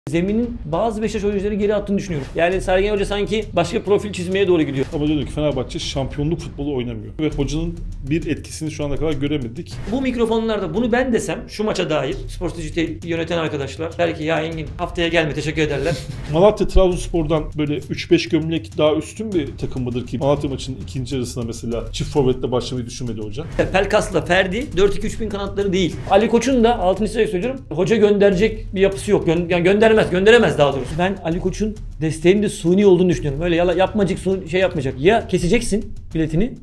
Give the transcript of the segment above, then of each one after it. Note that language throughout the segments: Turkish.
Zeminin bazı Beşiktaş oyuncuları geri attığını düşünüyorum. Yani Sergen Hoca sanki başka profil çizmeye doğru gidiyor. Ama diyor ki Fenerbahçe şampiyonluk futbolu oynamıyor. Ve hocanın bir etkisini şu ana kadar göremedik. Bu mikrofonlarda bunu ben desem şu maça dair Spor Stratejisi yöneten arkadaşlar der ki ya Engin haftaya gelme teşekkür ederler. Malatya Trabzonspor'dan böyle 3-5 gömlek daha üstün bir takım mıdır ki? Malatya maçının ikinci yarısında mesela çift forvetle başlamayı düşünmedi hoca. Pelkas'la Ferdi 4-2-3-1 kanatları değil. Ali Koç'un da altını çizerek söylüyorum. Hoca gönderecek bir yapısı yok. Yani gönderemez daha doğrusu. Ben Ali Koç'un desteğinin de suni olduğunu düşünüyorum. Öyle yapmacık şey yapmayacak. Ya keseceksin biletini.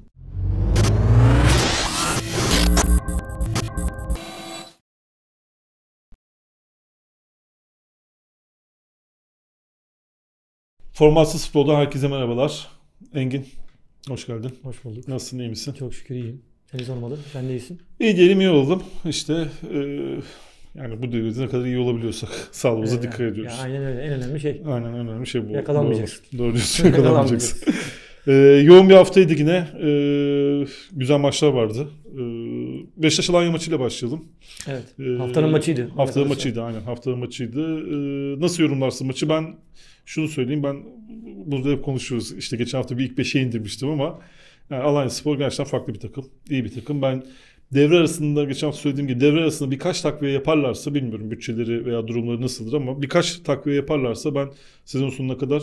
Formatsız futboldan herkese merhabalar. Engin, hoş geldin. Hoş bulduk. Nasılsın, iyi misin? Çok şükür iyiyim. Seni sormadım. Sen de iyisin. İyi diyelim, iyi oldum. İşte yani bu devirde ne kadar iyi olabiliyorsak sağlığımıza dikkat ediyoruz. Ya aynen öyle. En önemli şey. Aynen, en önemli şey bu. Yakalanmayacaksın. Doğru diyorsun, yakalanmayacaksın. Yoğun bir haftaydı yine. Güzel maçlar vardı. Beşiktaş Alanya maçıyla başlayalım. Evet. Haftanın maçıydı. Haftanın maçıydı, aynen. Haftanın maçıydı. Nasıl yorumlarsın maçı? Ben şunu söyleyeyim. Ben burada hep konuşuyoruz. İşte geçen hafta bir ilk 5'e indirmiştim ama yani Alanyaspor gerçekten farklı bir takım. İyi bir takım. Ben devre arasında geçen hafta söylediğim gibi devre arasında birkaç takviye yaparlarsa, bilmiyorum bütçeleri veya durumları nasıldır ama birkaç takviye yaparlarsa ben sezon sonuna kadar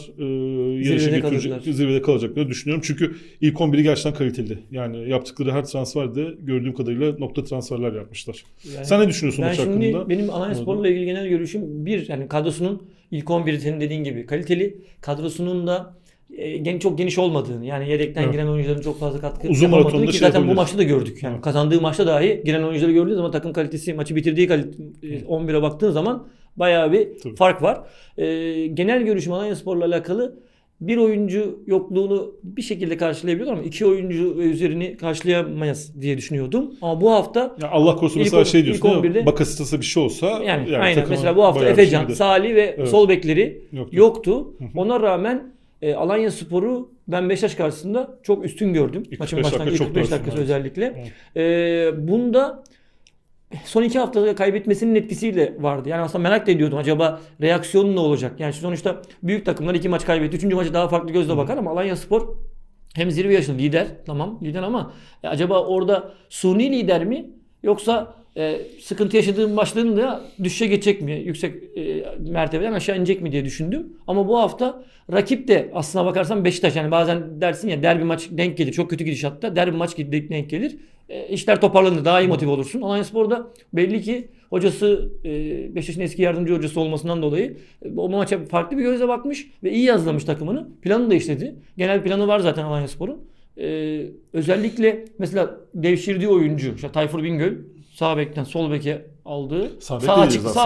zirvede kalacaklarını düşünüyorum. Çünkü ilk 11'i gerçekten kaliteli. Yani yaptıkları her transferde gördüğüm kadarıyla nokta transferler yapmışlar. Yani, sen ne düşünüyorsun maç hakkında? Şimdi benim Alanyaspor'la ilgili genel görüşüm yani kadrosunun ilk 11'i senin dediğin gibi kaliteli. Kadrosunun da çok geniş olmadığını, yani yedekten giren oyuncuların çok fazla katkı yapamadığını ki zaten bu maçta da gördük. Yani kazandığı maçta dahi giren oyuncuları gördüğünüz zaman takım kalitesi, maçı bitirdiği 11'e baktığın zaman bayağı bir fark var. Genel görüşüm Alanyaspor'la alakalı bir oyuncu yokluğunu bir şekilde karşılayabiliyor ama iki oyuncu üzerini karşılayamayız diye düşünüyordum. Ama bu hafta ya Allah korusun mesela şey diyorsun değil mi? Bakasetas'a bir şey olsa yani aynen mesela bu hafta Efecan, Salih ve sol bekleri yoktu. Ona rağmen Alanyaspor'u ben Beşiktaş karşısında çok üstün gördüm. Maçın başlangıcı 45 dakikası özellikle. Bunda son 2 haftada kaybetmesinin etkisiyle vardı. Yani aslında merak da ediyordum acaba reaksiyonu ne olacak? Yani sonuçta büyük takımlar 2 maç kaybetti. 3. maçı daha farklı gözle bakar ama Alanyaspor hem zirve yaşında lider, tamam lider ama acaba orada suni lider mi yoksa sıkıntı yaşadığım başlığında düşüşe geçecek mi? Yüksek mertebeden aşağı inecek mi diye düşündüm. Ama bu hafta rakip de aslına bakarsan Beşiktaş. Yani bazen dersin ya derbi maç denk gelir. Çok kötü gidişatta derbi maç denk gelir. İşler toparlanır. Daha iyi motive olursun. Alanyaspor'da belli ki hocası Beşiktaş'ın eski yardımcı hocası olmasından dolayı o maça farklı bir gözle bakmış ve iyi yazlamış takımını. Planı da işledi. Genel planı var zaten Alanyaspor'un. Özellikle mesela devşirdiği oyuncu işte Tayfur Bingöl sağ bekten sol beke aldığı sağ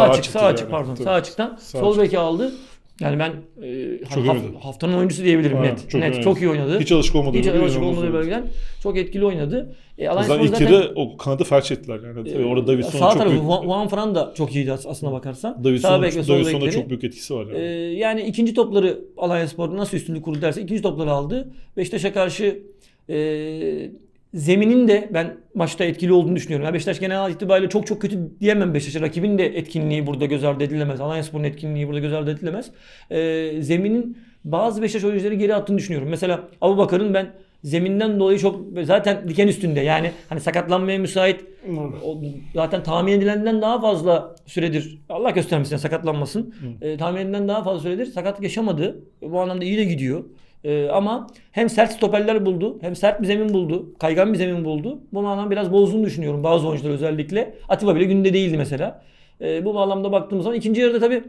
açıktan sol beke aldı. Yani ben haftanın oyuncusu diyebilirim. Aynen, net. Çok iyi oynadı. Hiç alışık olmadığı bölgeden çok etkili oynadı. Zaten ilk kere o kanadı felç ettiler. Yani orada Davidson'un sağ çok tarafı büyük... Juan Fran da çok iyiydi aslına bakarsan. Davidson'un da çok büyük etkisi var. Yani ikinci topları Alanyaspor nasıl üstünlük kurdu derse ikinci topları aldı. Beşiktaş'a karşı zeminin de ben maçta etkili olduğunu düşünüyorum. Yani Beşiktaş genel itibariyle çok kötü diyemem Beşiktaş'a. Rakibin de etkinliği burada göz ardı edilemez. Alanyaspor'un etkinliği burada göz ardı edilemez. Zeminin bazı Beşiktaş oyuncuları geri attığını düşünüyorum. Mesela Abubakar'ın ben zeminden dolayı çok zaten diken üstünde. Yani hani sakatlanmaya müsait zaten tahmin edilenden daha fazla süredir Allah göstermesin sakatlanmasın. Tahmin edilenden daha fazla süredir sakatlık yaşamadı. Bu anlamda iyi de gidiyor. Ama hem sert stoperler buldu, hem sert bir zemin buldu, kaygan bir zemin buldu. Bu anlamda biraz bozduğunu düşünüyorum bazı oyuncular özellikle. Atiba bile günde değildi mesela. Bu bağlamda baktığımız zaman ikinci yarıda tabii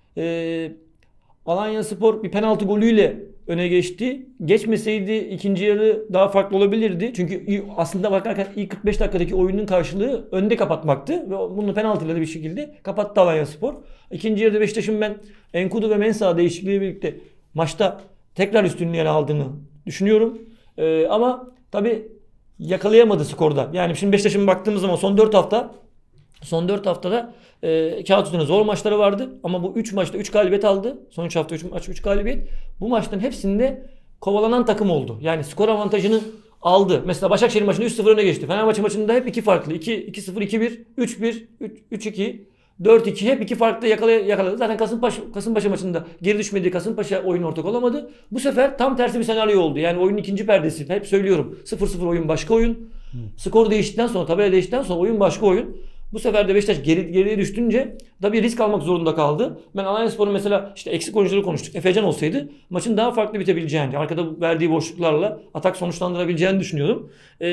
Alanyaspor bir penaltı golüyle öne geçti. Geçmeseydi ikinci yarı daha farklı olabilirdi. Çünkü aslında bakarken ilk 45 dakikadaki oyunun karşılığı önde kapatmaktı. Ve bunu penaltıyla da bir şekilde kapattı Alanyaspor. İkinci yarıda Beşiktaş'ın ben Enkudu ve Mensah değişikliğiyle birlikte maçta tekrar üstünlüğü ele aldığını düşünüyorum. Ama tabii yakalayamadı skorda. Yani şimdi Beşiktaş'ın baktığımız zaman son 4 haftada kağıt üstünde zor maçları vardı. Ama bu 3 maçta 3 galibiyet aldı. Son 3 hafta 3 galibiyet. Bu maçların hepsinde kovalanan takım oldu. Yani skor avantajını aldı. Mesela Başakşehir maçında 3-0 öne geçti. Fenerbahçe maçında hep 2 farklı. 2-0, 2-1, 3-1, 3-2. 4-2 hep iki farklı yakaladı. Zaten Kasımpaşa maçında geri düşmedi. Kasımpaşa oyun ortak olamadı. Bu sefer tam tersi bir senaryo oldu. Yani oyunun ikinci perdesi. Hep söylüyorum. 0-0 oyun başka oyun. Skor değiştikten sonra, tabela değiştikten sonra oyun başka oyun. Bu sefer de Beşiktaş geriye düşünce tabii risk almak zorunda kaldı. Ben Alanyaspor'un mesela işte eksik oyuncuları konuştuk. Efecan olsaydı maçın daha farklı bitebileceğini, arkada verdiği boşluklarla atak sonuçlandırabileceğini düşünüyordum.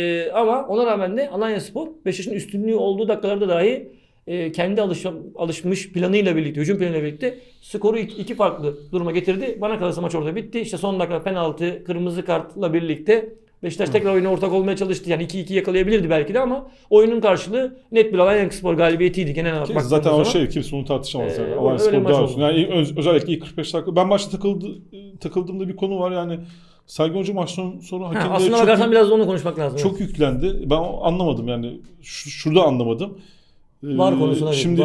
Ama ona rağmen de Alanyaspor Beşiktaş'ın üstünlüğü olduğu dakikalarda dahi kendi alışmış planıyla birlikte, hücum planıyla birlikte skoru iki farklı duruma getirdi. Bana kalırsa maç orada bitti. İşte son dakika penaltı, kırmızı kartla birlikte Beşiktaş tekrar oyuna ortak olmaya çalıştı. Yani 2-2 yakalayabilirdi belki de ama oyunun karşılığı net bir Alanyaspor galibiyetiydi genel olarak baktığımız zaten zaman. Zaten o kimse onu tartışamaz. Yani. Alanyaspor daha üstün. Yani özellikle ilk 45 dakika. Ben başta takıldığımda bir konu var yani. Sergen Hoca maçtan sonra hakemlere aslına bakarsan biraz da onu konuşmak lazım. Çok yüklendi. Ben anlamadım yani. Şurada anlamadım. VAR konusuna şimdi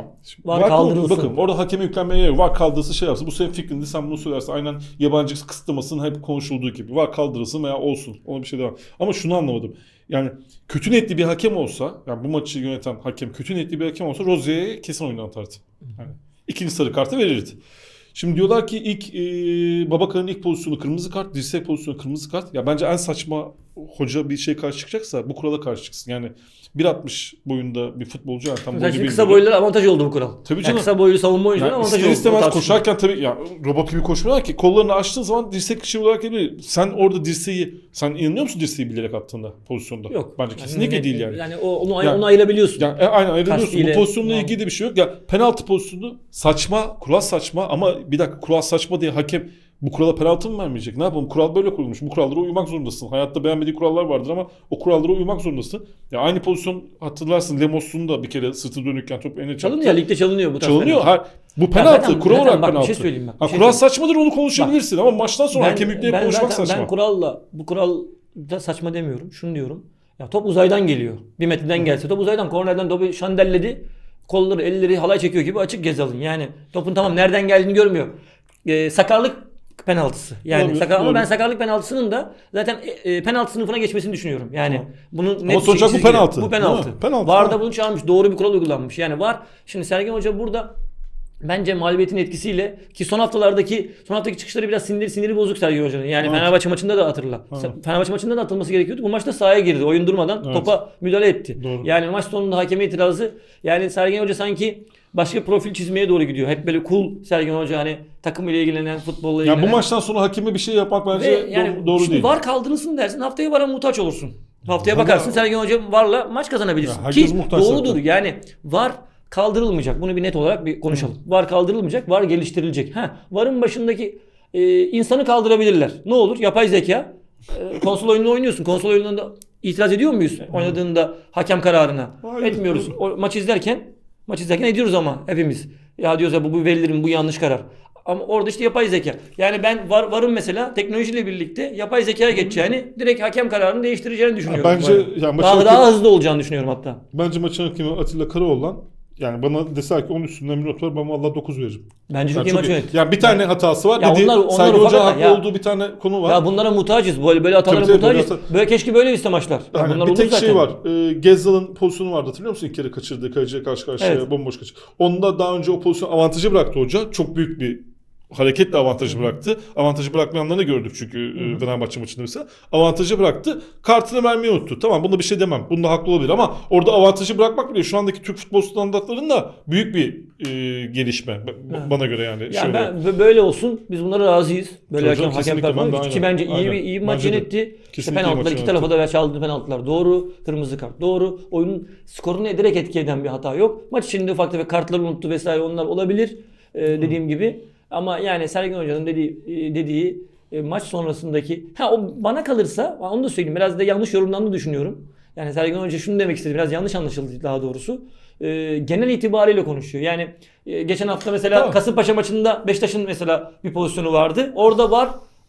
VAR kaldırılsın. Bakın orada hakeme yüklenmeye gerek yok. VAR kaldırılsın şey yapsın. Bu senin fikrindi. Sen bunu söylersin. Aynen yabancı kısıtlamasının hep konuşulduğu gibi. VAR kaldırılsın veya olsun. Ona bir şey demem. Ama şunu anlamadım. Yani kötü niyetli bir hakem olsa, yani bu maçı yöneten hakem kötü niyetli bir hakem olsa Rozier'e kesin oyunu atardı. Yani ikinci sarı kartı verirdi. Şimdi diyorlar ki ilk Babakar'ın ilk pozisyonu kırmızı kart, dirsek pozisyonu kırmızı kart. Ya bence en saçma hoca bir şey karşı çıkacaksa bu kurala karşı çıksın. Yani 1.60 boyunda bir futbolcu yani tam boyu gibi. Kısa boylulara avantaj oldu bu kural. Tabii canım. Yani kısa boylu savunma oyuncularına yani avantaj oldu. İstemez koşarken tabii ya robot gibi koşmuyorlar ki kollarını açtığın zaman dirsek dışı olarak geliyor. Sen orada sen inanıyor musun dirseği bilerek attığında pozisyonda? Yok. Bence kesinlikle değil yani. Yani onu ayırabiliyorsun. Yani aynen ayırabiliyorsun. Kastiyle. Bu pozisyonla ilgili de bir şey yok. Ya penaltı pozisyonu saçma, kural saçma ama bir dakika kural saçma diye hakem bu kurala penaltı mı vermeyecek? Ne yapalım? Kural böyle kurulmuş. Bu kurallara uymak zorundasın. Hayatta beğenmediği kurallar vardır ama o kurallara uymak zorundasın. Ya aynı pozisyon hatırlarsın Lemos'un da bir kere sırtı dönükken top eline çarptı. Çalınıyor, ligde çalınıyor bu tarz. Çalınıyor. Bu penaltı, kural olarak penaltı. Bir şey söyleyeyim ben. Kural saçmadır onu konuşabilirsin ama maçtan sonra hakem yükleyip konuşmak saçma. Ben bu kuralda saçma demiyorum. Şunu diyorum. Ya top uzaydan geliyor. 1 metreden gelse top uzaydan kornerden topu şandelledi. Kolları, elleri halay çekiyor gibi açık Gezal'ın. Yani topun tamam nereden geldiğini görmüyor. Sakarlık penaltısı. Yani ama ben sakarlık penaltısının da zaten penaltı sınıfına geçmesini düşünüyorum. Yani bunun net sonuçta bu penaltı. Bu penaltı. VAR'da bunu çağırmış. Doğru bir kural uygulanmış. Yani VAR şimdi Sergen Hoca burada bence mağlubiyetin etkisiyle ki son haftaki çıkışları biraz siniri bozuk Sergen Hoca'nın. Yani Fenerbahçe maçında da hatırla. Fenerbahçe maçında da atılması gerekiyordu. Bu maçta sahaya girdi. Oyun durmadan topa müdahale etti. Doğru. Yani maç sonunda hakeme itirazı yani Sergen Hoca sanki başka profil çizmeye doğru gidiyor. Hep böyle cool Sergen Hoca hani takım ile ilgilenen, futbolla ilgilenen. Ya bu maçtan sonra hakeme bir şey yapmak bence yani doğru değil. VAR kaldırılsın dersin. Haftaya VAR'a muhtaç olursun. Haftaya bakarsın Sergen Hoca VAR'la maç kazanabilirsin. Ki doğrudur. Zaten. Yani VAR kaldırılmayacak. Bunu bir net olarak bir konuşalım. VAR kaldırılmayacak. VAR geliştirilecek. VAR'ın başındaki insanı kaldırabilirler. Ne olur? Yapay zeka. Konsol oyununu oynuyorsun. Konsol oyununda itiraz ediyor muyuz? Oynadığında hakem kararına. Hayır. Etmiyoruz. Maç izlerken ediyoruz ama hepimiz. Ya diyoruz ya bu verilir bu yanlış karar. Ama orada işte yapay zeka. Yani ben VAR'ın mesela teknolojiyle birlikte yapay zekaya geçeceğini, direkt hakem kararını değiştireceğini düşünüyorum. Bence yani daha hızlı olacağını düşünüyorum hatta. Bence maçın hakemi Atilla Karaoğlan yani bana deser ki 10 üstünden bir not var ben vallahi 9 veririm. Bence çok iyi maç yönetti. Yani bir tane hatası var. Ya Sergen Hoca haklı olduğu bir tane konu var. Ya bunlara muhtacız. Böyle hatalara muhtacız. Böyle keşke böyle iste maçlar. Yani bir tek zaten. Şey var. Gezzal'ın pozisyonu vardı hatırlıyor musun? İlk kere kaçırdı. Kaleciye karşı karşıya bomboş kaçırdı. Onda daha önce o pozisyon avantajı bıraktı hoca. Çok büyük bir hareketle avantajı bıraktı. Avantajı bırakmayanlarını gördük çünkü Fenerbahçe maçında mesela. Avantajı bıraktı. Kartını vermeyi unuttu. Tamam bunda bir şey demem. Bunda haklı olabilir ama orada avantajı bırakmak bile şu andaki Türk futbol standartlarında büyük bir gelişme. Bana göre yani. Ben böyle olsun. Biz bunlara razıyız. Böyle hakem performansı. Ki bence iyi bir maç yönetti. İşte penaltılar iki tarafa da çaldığı penaltılar doğru. Kırmızı kart doğru. Oyunun skorunu direkt etki eden bir hata yok. Maç içinde ufak tefek kartları unuttu vesaire onlar olabilir. Dediğim gibi. Ama yani Sergen Hoca'nın dediği maç sonrasındaki o bana kalırsa onu da söyleyeyim biraz da yanlış yorumlandığını düşünüyorum. Yani Sergen Hoca şunu demek istedi biraz yanlış anlaşıldı daha doğrusu. Genel itibariyle konuşuyor. Yani geçen hafta mesela Kasımpaşa maçında Beşiktaş'ın mesela bir pozisyonu vardı. Orada VAR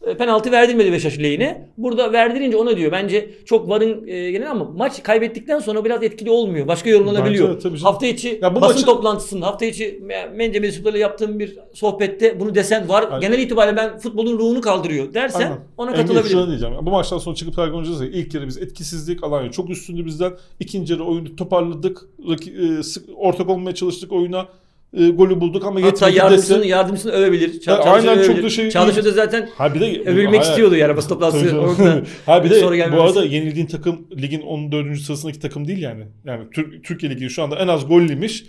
penaltı verdirmedi Beşiktaş lehine. Burada verdirince ona diyor. Bence çok VAR'ın genel ama maç kaybettikten sonra biraz etkili olmuyor. Başka yorumlanabiliyor. Hafta içi basın toplantısında, hafta içi Mence mensuplarıyla yaptığım bir sohbette bunu desen VAR genel itibariyle ben futbolun ruhunu kaldırıyor dersen ona katılabilirim. Şunu diyeceğim. Bu maçtan sonra çıkıp her gün oynayacağız ya. İlk yarı biz etkisizlik. Alanya çok üstündü bizden. İkinci yarı oyunu toparladık. Ortak olmaya çalıştık oyuna. Golü bulduk ama hatta yardımcısını övebilir. Aynen çok da şey. Çağdaş Hoca zaten övülmek istiyordu yani basın toplantısı. Bir de bu arada yenildiğin takım ligin 14. sırasındaki takım değil yani. Yani Türkiye Ligi şu anda en az gol yemiş.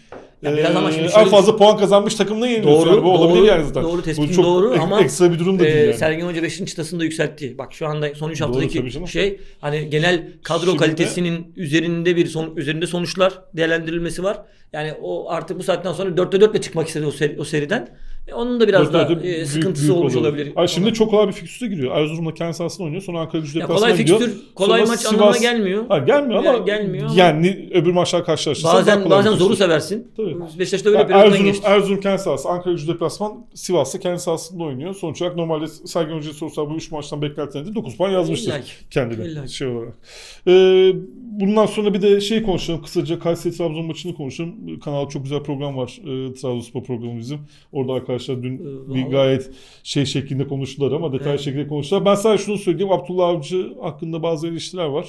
En fazla puan kazanmış takımla yeniliyorsun. Doğru, yani bu olabilir yani zaten. Doğru tespitin doğru ama ekstra bir durum da değil yani. Sergen Hoca 5'in çıtasını da yükseltti. Bak şu anda son 3 haftadaki şey hani genel kadro kalitesinin üzerinde sonuçlar değerlendirilmesi var. Yani o artık bu saatten sonra 4'te 4'le çıkmak istedi o seriden. Onun da biraz daha sıkıntısı olmuş olabilir. Şimdi çok kolay bir fikstüre giriyor. Erzurum'la kendi sahasında oynuyor. Sonra Ankaragücü deplasmana gidiyor. Kolay maç anlamına gelmiyor. Gelmiyor ama yani öbür maçlar karşılaştırırsa bazen zoru seversin. Beşiktaş'ta öyle periyoddan geçti. Erzurum kendi sahası, Ankaragücü deplasman, Sivas'ta kendi sahasında oynuyor. Sonuç olarak normalde Sergen Hoca'ya sorsalar bu 3 maçtan beklentilerinde 9 puan yazmıştır kendine şey olarak. Bundan sonra bir de konuşalım. Kısaca Kayseri-Trabzon maçını konuşalım. Kanalda çok güzel program var. Trabzonspor programı bizim. Orada arkadaşlar dün bir gayet şeklinde konuştular ama detaylı şekilde konuştular. Ben sadece şunu söyleyeyim. Abdullah Avcı hakkında bazı eleştiriler var.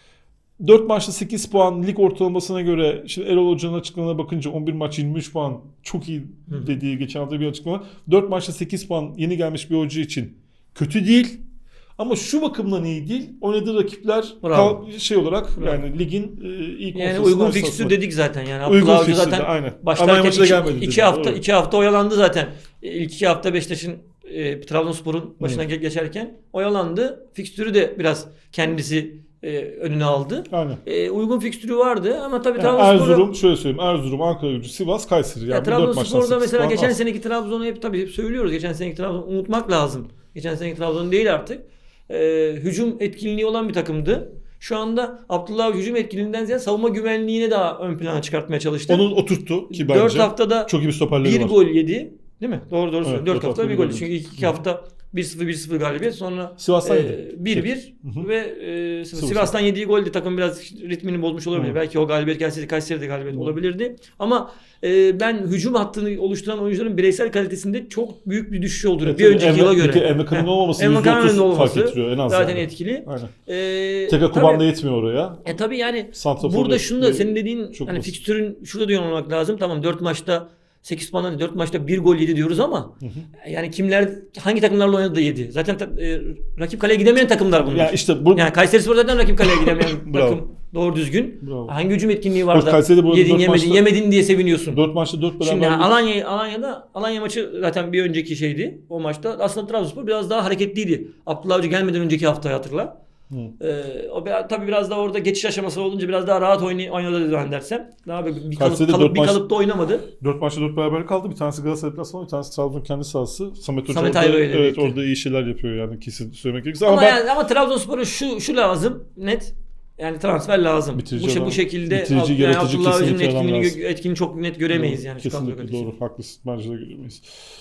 4 maçta 8 puan lig ortalamasına göre şimdi Erol Hoca'nın açıklamalarına bakınca 11 maç 23 puan çok iyi dediği geçen hafta bir açıklama. 4 maçta 8 puan yeni gelmiş bir hoca için kötü değil. Ama şu bakımdan iyi değil. Oynadığı rakipler olarak yani ligin ilk yani uygun fikstür dedik zaten yani. Abdullah Avcı zaten başlarken 2 hafta oyalandı zaten. İlk 2 hafta Beşiktaş'ın Trabzonspor'un başına geçerken oyalandı. Fikstürü de biraz kendisi önüne aldı. Uygun fikstürü vardı ama tabii Erzurum, Ankaragücü, Sivas, Kayseri. Yani Trabzonspor'da mesela geçen seneki Trabzon'u hep tabii söylüyoruz. Geçen seneki Trabzon'u unutmak lazım. Geçen seneki Trabzon değil artık. Hücum etkinliği olan bir takımdı. Şu anda Abdullah hücum etkinliğinden ziyade savunma güvenliğini daha ön plana çıkartmaya çalıştı. Onu oturttu ki bence. 4 haftada çok iyi bir stoperleri var. 1 gol yedi. Değil mi? Doğru söylüyorsun. 4 haftada 1 gol. Çünkü ilk 2 hafta 1-0 galibiyet. Sonra Sivas'tan 1-1 ve Sivas'tan yediği golde takım biraz ritmini bozmuş olabilir. Belki o galibiyet gelseydi Kayseri'de galibiyet olabilirdi. Ama ben hücum hattını oluşturan oyuncuların bireysel kalitesinde çok büyük bir düşüş olduğunu bir önceki yıla göre. Emrekan'ın olmaması %30 fark ettiriyor en az. Zaten etkili. Tekrar Kuban da yetmiyor oraya. Tabii yani burada şunu da senin dediğin hani fikstürün şurada diyor olmak lazım. Tamam 4 maçta 8 puandan 4 maçta 1 gol yedi diyoruz ama yani hangi takımlarla oynadı da yedi. Zaten rakip kaleye gidemeyen takımlar bunlar. Yani Kayserispor zaten rakip kaleye gidemeyen takım. Doğru düzgün. Bravo. Hangi hücum etkinliği var da yemedin diye seviniyorsun. 4 maçta 4 beraber. Şimdi Alanya maçı zaten bir önceki şeydi. O maçta aslında Trabzonspor biraz daha hareketliydi. Abdullah Avcı gelmeden önceki haftayı hatırla. O tabii biraz daha orada geçiş aşaması olunca biraz daha rahat oynadı dersem. Daha bir kalıpta oynamadı. 4 maçta 4 beraber kaldı. Bir tanesi Galatasaray deplasmanı, bir tanesi Trabzon kendi sahası. Samet Hoca orada iyi şeyler yapıyor yani kesin söylemek gerekirse. Ama Trabzonspor'a şu lazım net. Yani transfer lazım. Bu şekilde Abdullah Avcı'nın etkinliğini çok net göremeyiz yani. Kesinlikle doğru. Haklısın. Bence de göremeyiz.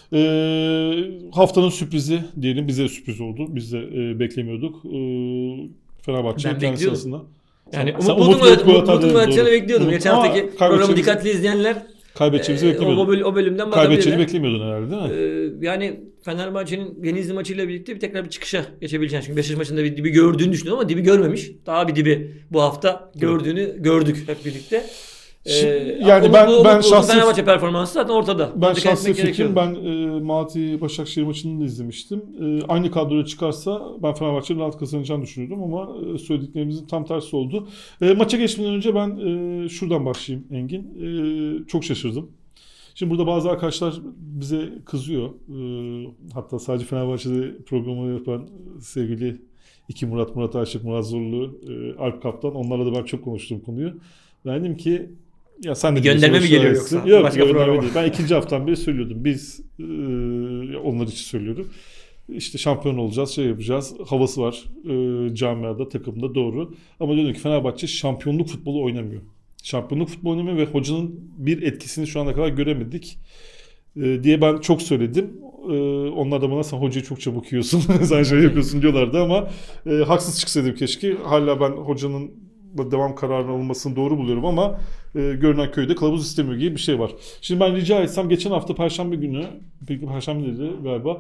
Haftanın sürprizi diyelim. Bize sürpriz oldu. Biz de beklemiyorduk. Fenerbahçe kendi sahasında. Yani Umut'un gol atacağını bekliyordum. Geçen haftaki programı dikkatli izleyenler kaybedeceğimizi beklemiyordun. O bölümden kaybedeceğini beklemiyordun herhalde değil mi? Yani Fenerbahçe'nin Denizli maçıyla birlikte tekrar bir çıkışa geçebileceğini. Çünkü Beşiktaş maçında bir dibi gördüğünü düşünüyorum ama dibi görmemiş. Daha bir dibi bu hafta gördük hep birlikte. Yani ben şahsi Fenerbahçe performansı zaten ortada. Ben şahsi fikrim Malatya Başakşehir maçını da izlemiştim. Aynı kadroya çıkarsa ben Fenerbahçe'nin rahat kazanacağını düşünüyordum ama söylediklerimizin tam tersi oldu. Maça geçmeden önce ben şuradan başlayayım Engin. Çok şaşırdım. Şimdi burada bazı arkadaşlar bize kızıyor. Hatta sadece Fenerbahçe'de programı yapan sevgili Murat Aşık, Murat Zorlu, Alp Kaptan. Onlarla da ben çok konuştuğum konuyu. Ben dedim ki ya sen de gönderme mi geliyor yoksa? Yok, gönderme değil. Ben 2. haftadan beri söylüyordum. Biz onlar için söylüyordum. İşte şampiyon olacağız, yapacağız. Havası var camiada, takımda doğru. Ama diyorum ki Fenerbahçe şampiyonluk futbolu oynamıyor. Şampiyonluk futbolu oynamıyor ve hocanın bir etkisini şu ana kadar göremedik diye ben çok söyledim. onlar da bana sen hocayı çok çabuk yiyorsun, sen şey yapıyorsun diyorlardı ama haksız çıksaydım keşke. Hala ben hocanın devam kararının alınmasını doğru buluyorum ama görünen köyde kılavuz istemiyor gibi bir şey var. Şimdi ben rica etsem geçen hafta Perşembe günü, peki Perşembe dedi galiba,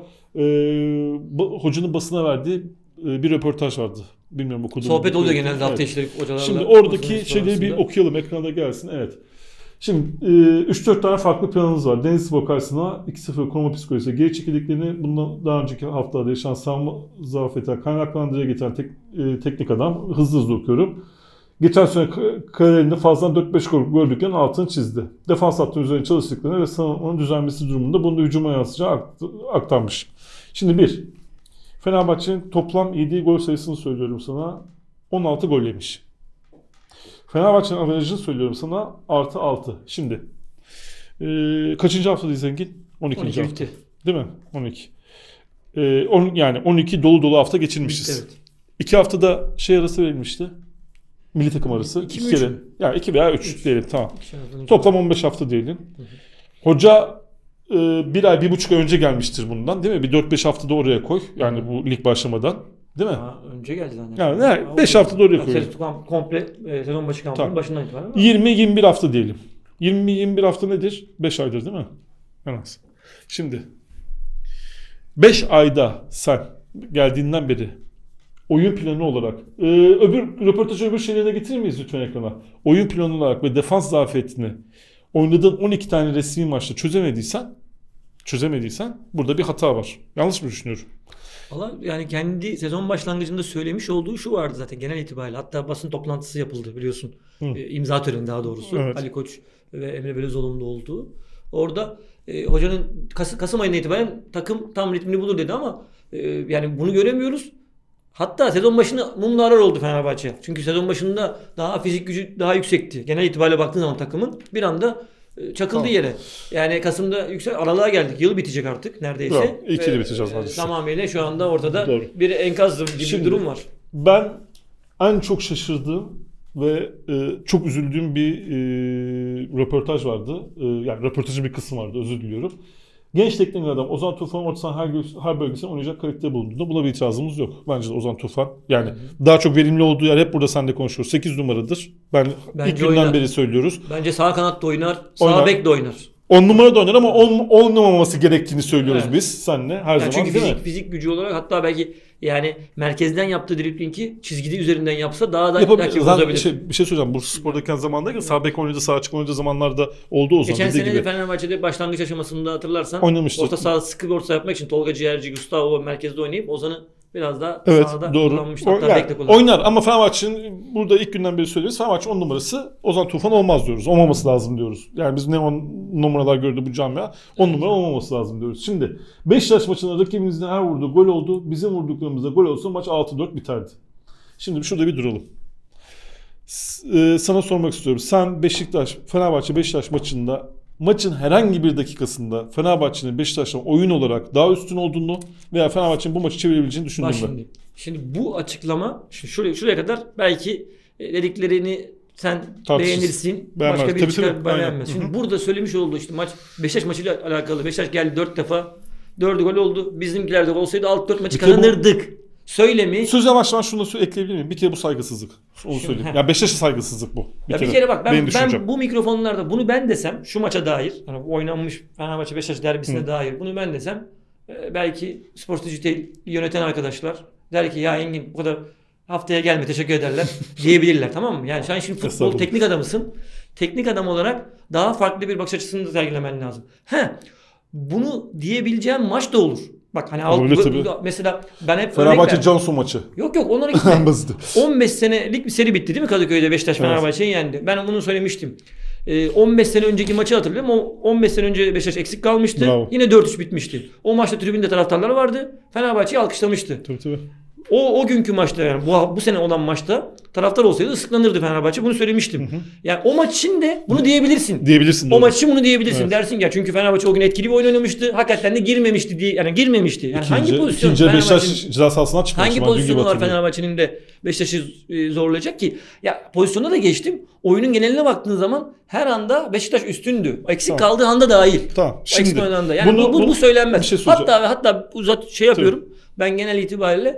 hocanın basına verdiği bir röportaj vardı. Bilmiyorum okudum. Sohbet oluyor genelde hafta içleri hocalarla. Şimdi oradaki şeyleri bir okuyalım, ekranda gelsin. Evet. Şimdi 3-4 tane farklı planımız var. Denizlispor karşısına 2-0 Konuma psikolojisi geri çekildiklerini, bundan daha önceki haftalarda yaşanan savunma zafiyetinden kaynaklandırıya getiren teknik adam, hızlı okuyorum. Geçen sene kariyerinde fazladan 4-5 gol gördüklerinin altını çizdi. Defans hattının üzerine çalıştıklarını ve savunmanın düzenlemesi durumunda bunu da hücuma yansıyacağı aktarmış. Şimdi Fenerbahçe'nin toplam yediği gol sayısını söylüyorum sana. 16 gol yemiş. Fenerbahçe'nin averajını söylüyorum sana +6. Şimdi kaçıncı haftadayız Engin? 12. hafta. Değil mi? 12. Yani 12 dolu hafta geçirmişiz. Evet. 2 haftada arası verilmişti. Milli takım arası. 2 kere. Yani 2 veya 3 diyelim, tamam. Toplam 15 hafta diyelim. Hoca 1 ay, 1,5 ay önce gelmiştir bundan, değil mi? Bir 4-5 haftada oraya koy. Yani bu lig başlamadan. Değil mi? Önce geldi zaten. Yani 5 haftada oraya koy. Komple sezon başı kampının başından itibaren. 20-21 hafta diyelim. 20-21 hafta nedir? 5 aydır değil mi? En az. Şimdi 5 ayda sen geldiğinden beri oyun planı olarak öbür şeylerine getirir miyiz lütfen ekrana? Oyun planı olarak ve defans zafiyetini oynadığın 12 tane resmi maçta çözemediysen burada bir hata var. Yanlış mı düşünüyorum? Valla yani kendi sezon başlangıcında söylemiş olduğu şu vardı zaten genel itibariyle. Hatta basın toplantısı yapıldı biliyorsun. İmza töreni daha doğrusu. Evet. Ali Koç ve Emre Belözoğlu'nun da olduğu. Orada hocanın Kasım ayına itibaren takım tam ritmini bulur dedi ama yani bunu göremiyoruz. Hatta sezon başında mumlu arar oldu Fenerbahçe. Çünkü sezon başında daha fizik gücü daha yüksekti. Genel itibariyle baktığın zaman takımın bir anda çakıldı yere. Yani Kasım'da aralığa geldik. Yıl bitecek artık neredeyse. Yok, ilk yılı biteceğiz maalesef. Tamamıyla şu anda ortada bir enkaz gibi bir durum var. Ben en çok şaşırdığım ve çok üzüldüğüm bir röportaj vardı. Yani röportajın bir kısmı vardı, özür diliyorum. Genç teknik adam Ozan Tufan orta sahanın her bölgesinde oynayacak kalitede bulunduğunda buna bir itirazımız yok. Bence de Ozan Tufan yani daha çok verimli olduğu yer hep burada seninle konuşuyoruz. 8 numaradır. Bence ilk günden beri söylüyoruz. Bence sağ kanatta oynar, sağ bek de oynar. 10 numara da oynar ama oynamaması gerektiğini söylüyoruz biz seninle her zaman. Çünkü fizik gücü olarak hatta belki yani merkezden yaptığı driblingi çizgide üzerinden yapsa daha da bozabilir. Bir şey söyleyeceğim. Bursaspor'dayken zamandayken sağ bek oynadığı, sağ açık oynadığı zamanlarda oldu o zaman. Geçen sene de Fenerbahçe'de başlangıç aşamasında hatırlarsan orta saha sıkı bir orta yapmak için Tolga Ciğerci, Gustavo merkezde oynayıp Ozan'ı biraz daha sahada kullanmıştı. Oynar ama Fenerbahçe'nin burada ilk günden beri söylüyoruz. Fenerbahçe 10 numarası Ozan Tufan olmaz diyoruz. Olmaması lazım diyoruz. Yani biz ne 10 numaralar gördü bu camia. 10 numara olmaması lazım diyoruz. Şimdi Beşiktaş maçında rakibimizin her vurduğu gol oldu. Bizim vurduklarımızda gol olsa maç 6-4 biterdi. Şimdi şurada bir duralım. Sana sormak istiyorum. Sen Fenerbahçe-Beşiktaş maçın herhangi bir dakikasında Fenerbahçe'nin Beşiktaş'tan oyun olarak daha üstün olduğunu veya Fenerbahçe'nin bu maçı çevirebileceğini düşündün mü? Şimdi bu açıklama şuraya kadar belki dediklerini sen beğenirsin. Başka bir çıkar beğenmez. Şimdi burada söylemiş olduğu maç Beşiktaş maçıyla alakalı. Beşiktaş geldi 4 defa. 4'ü gol oldu. Bizimkiler de olsaydı 6-4 maçı kazanırdık. Söylemi. Söz yavaştan şunu ekleyebilir miyim? Bir kere bu saygısızlık. Onu söyleyeyim. Ya Beşiktaş'a saygısızlık bu. Bir kere bak ben bu mikrofonlarda bunu ben desem şu maça dair yani oynanmış Fenerbahçe Beşiktaş derbisine dair bunu ben desem belki Spor Dijital yöneten arkadaşlar der ki ya Engin bu kadar haftaya gelme teşekkür ederler diyebilirler, tamam mı? Yani sen şimdi futbol teknik adamısın. Teknik adam olarak daha farklı bir bakış açısını sergilemen lazım. Bunu diyebileceğim maç da olur. Bak hani mesela ben hep Fenerbahçe Cansu maçı. Yok onlara gitme. 15 senelik bir seri bitti değil mi Kadıköy'de Beşiktaş Fenerbahçe'yi yendi. Ben bunu söylemiştim. 15 sene önceki maçı hatırlıyorum. O 15 sene önce Beşiktaş eksik kalmıştı. Bravo. Yine 4-3 bitmişti. O maçta tribünde taraftarları vardı. Fenerbahçe'yi alkışlamıştı. Tabii. o günkü maçta yani bu sene olan maçta taraftar olsaydı ıslıklanırdı Fenerbahçe. Bunu söylemiştim. Yani o maç için de bunu diyebilirsin. Diyebilirsin. O maç için bunu diyebilirsin. Dersin ya çünkü Fenerbahçe o gün etkili bir oyun oynamıştı. Hakikaten de girmemişti diye. Yani girmemişti. Yani hangi pozisyon İkinci Beşiktaş ceza sahasından çıkmış. Hangi pozisyonu var Fenerbahçe'nin de Beşiktaş'ı zorlayacak ki? Ya pozisyona da geçtim. Oyunun geneline baktığın zaman her anda Beşiktaş üstündü. Eksik kaldığı anda dahil. Tamam. Şimdi yani bu söylenmez. Şey hatta yapıyorum. Ben genel itibariyle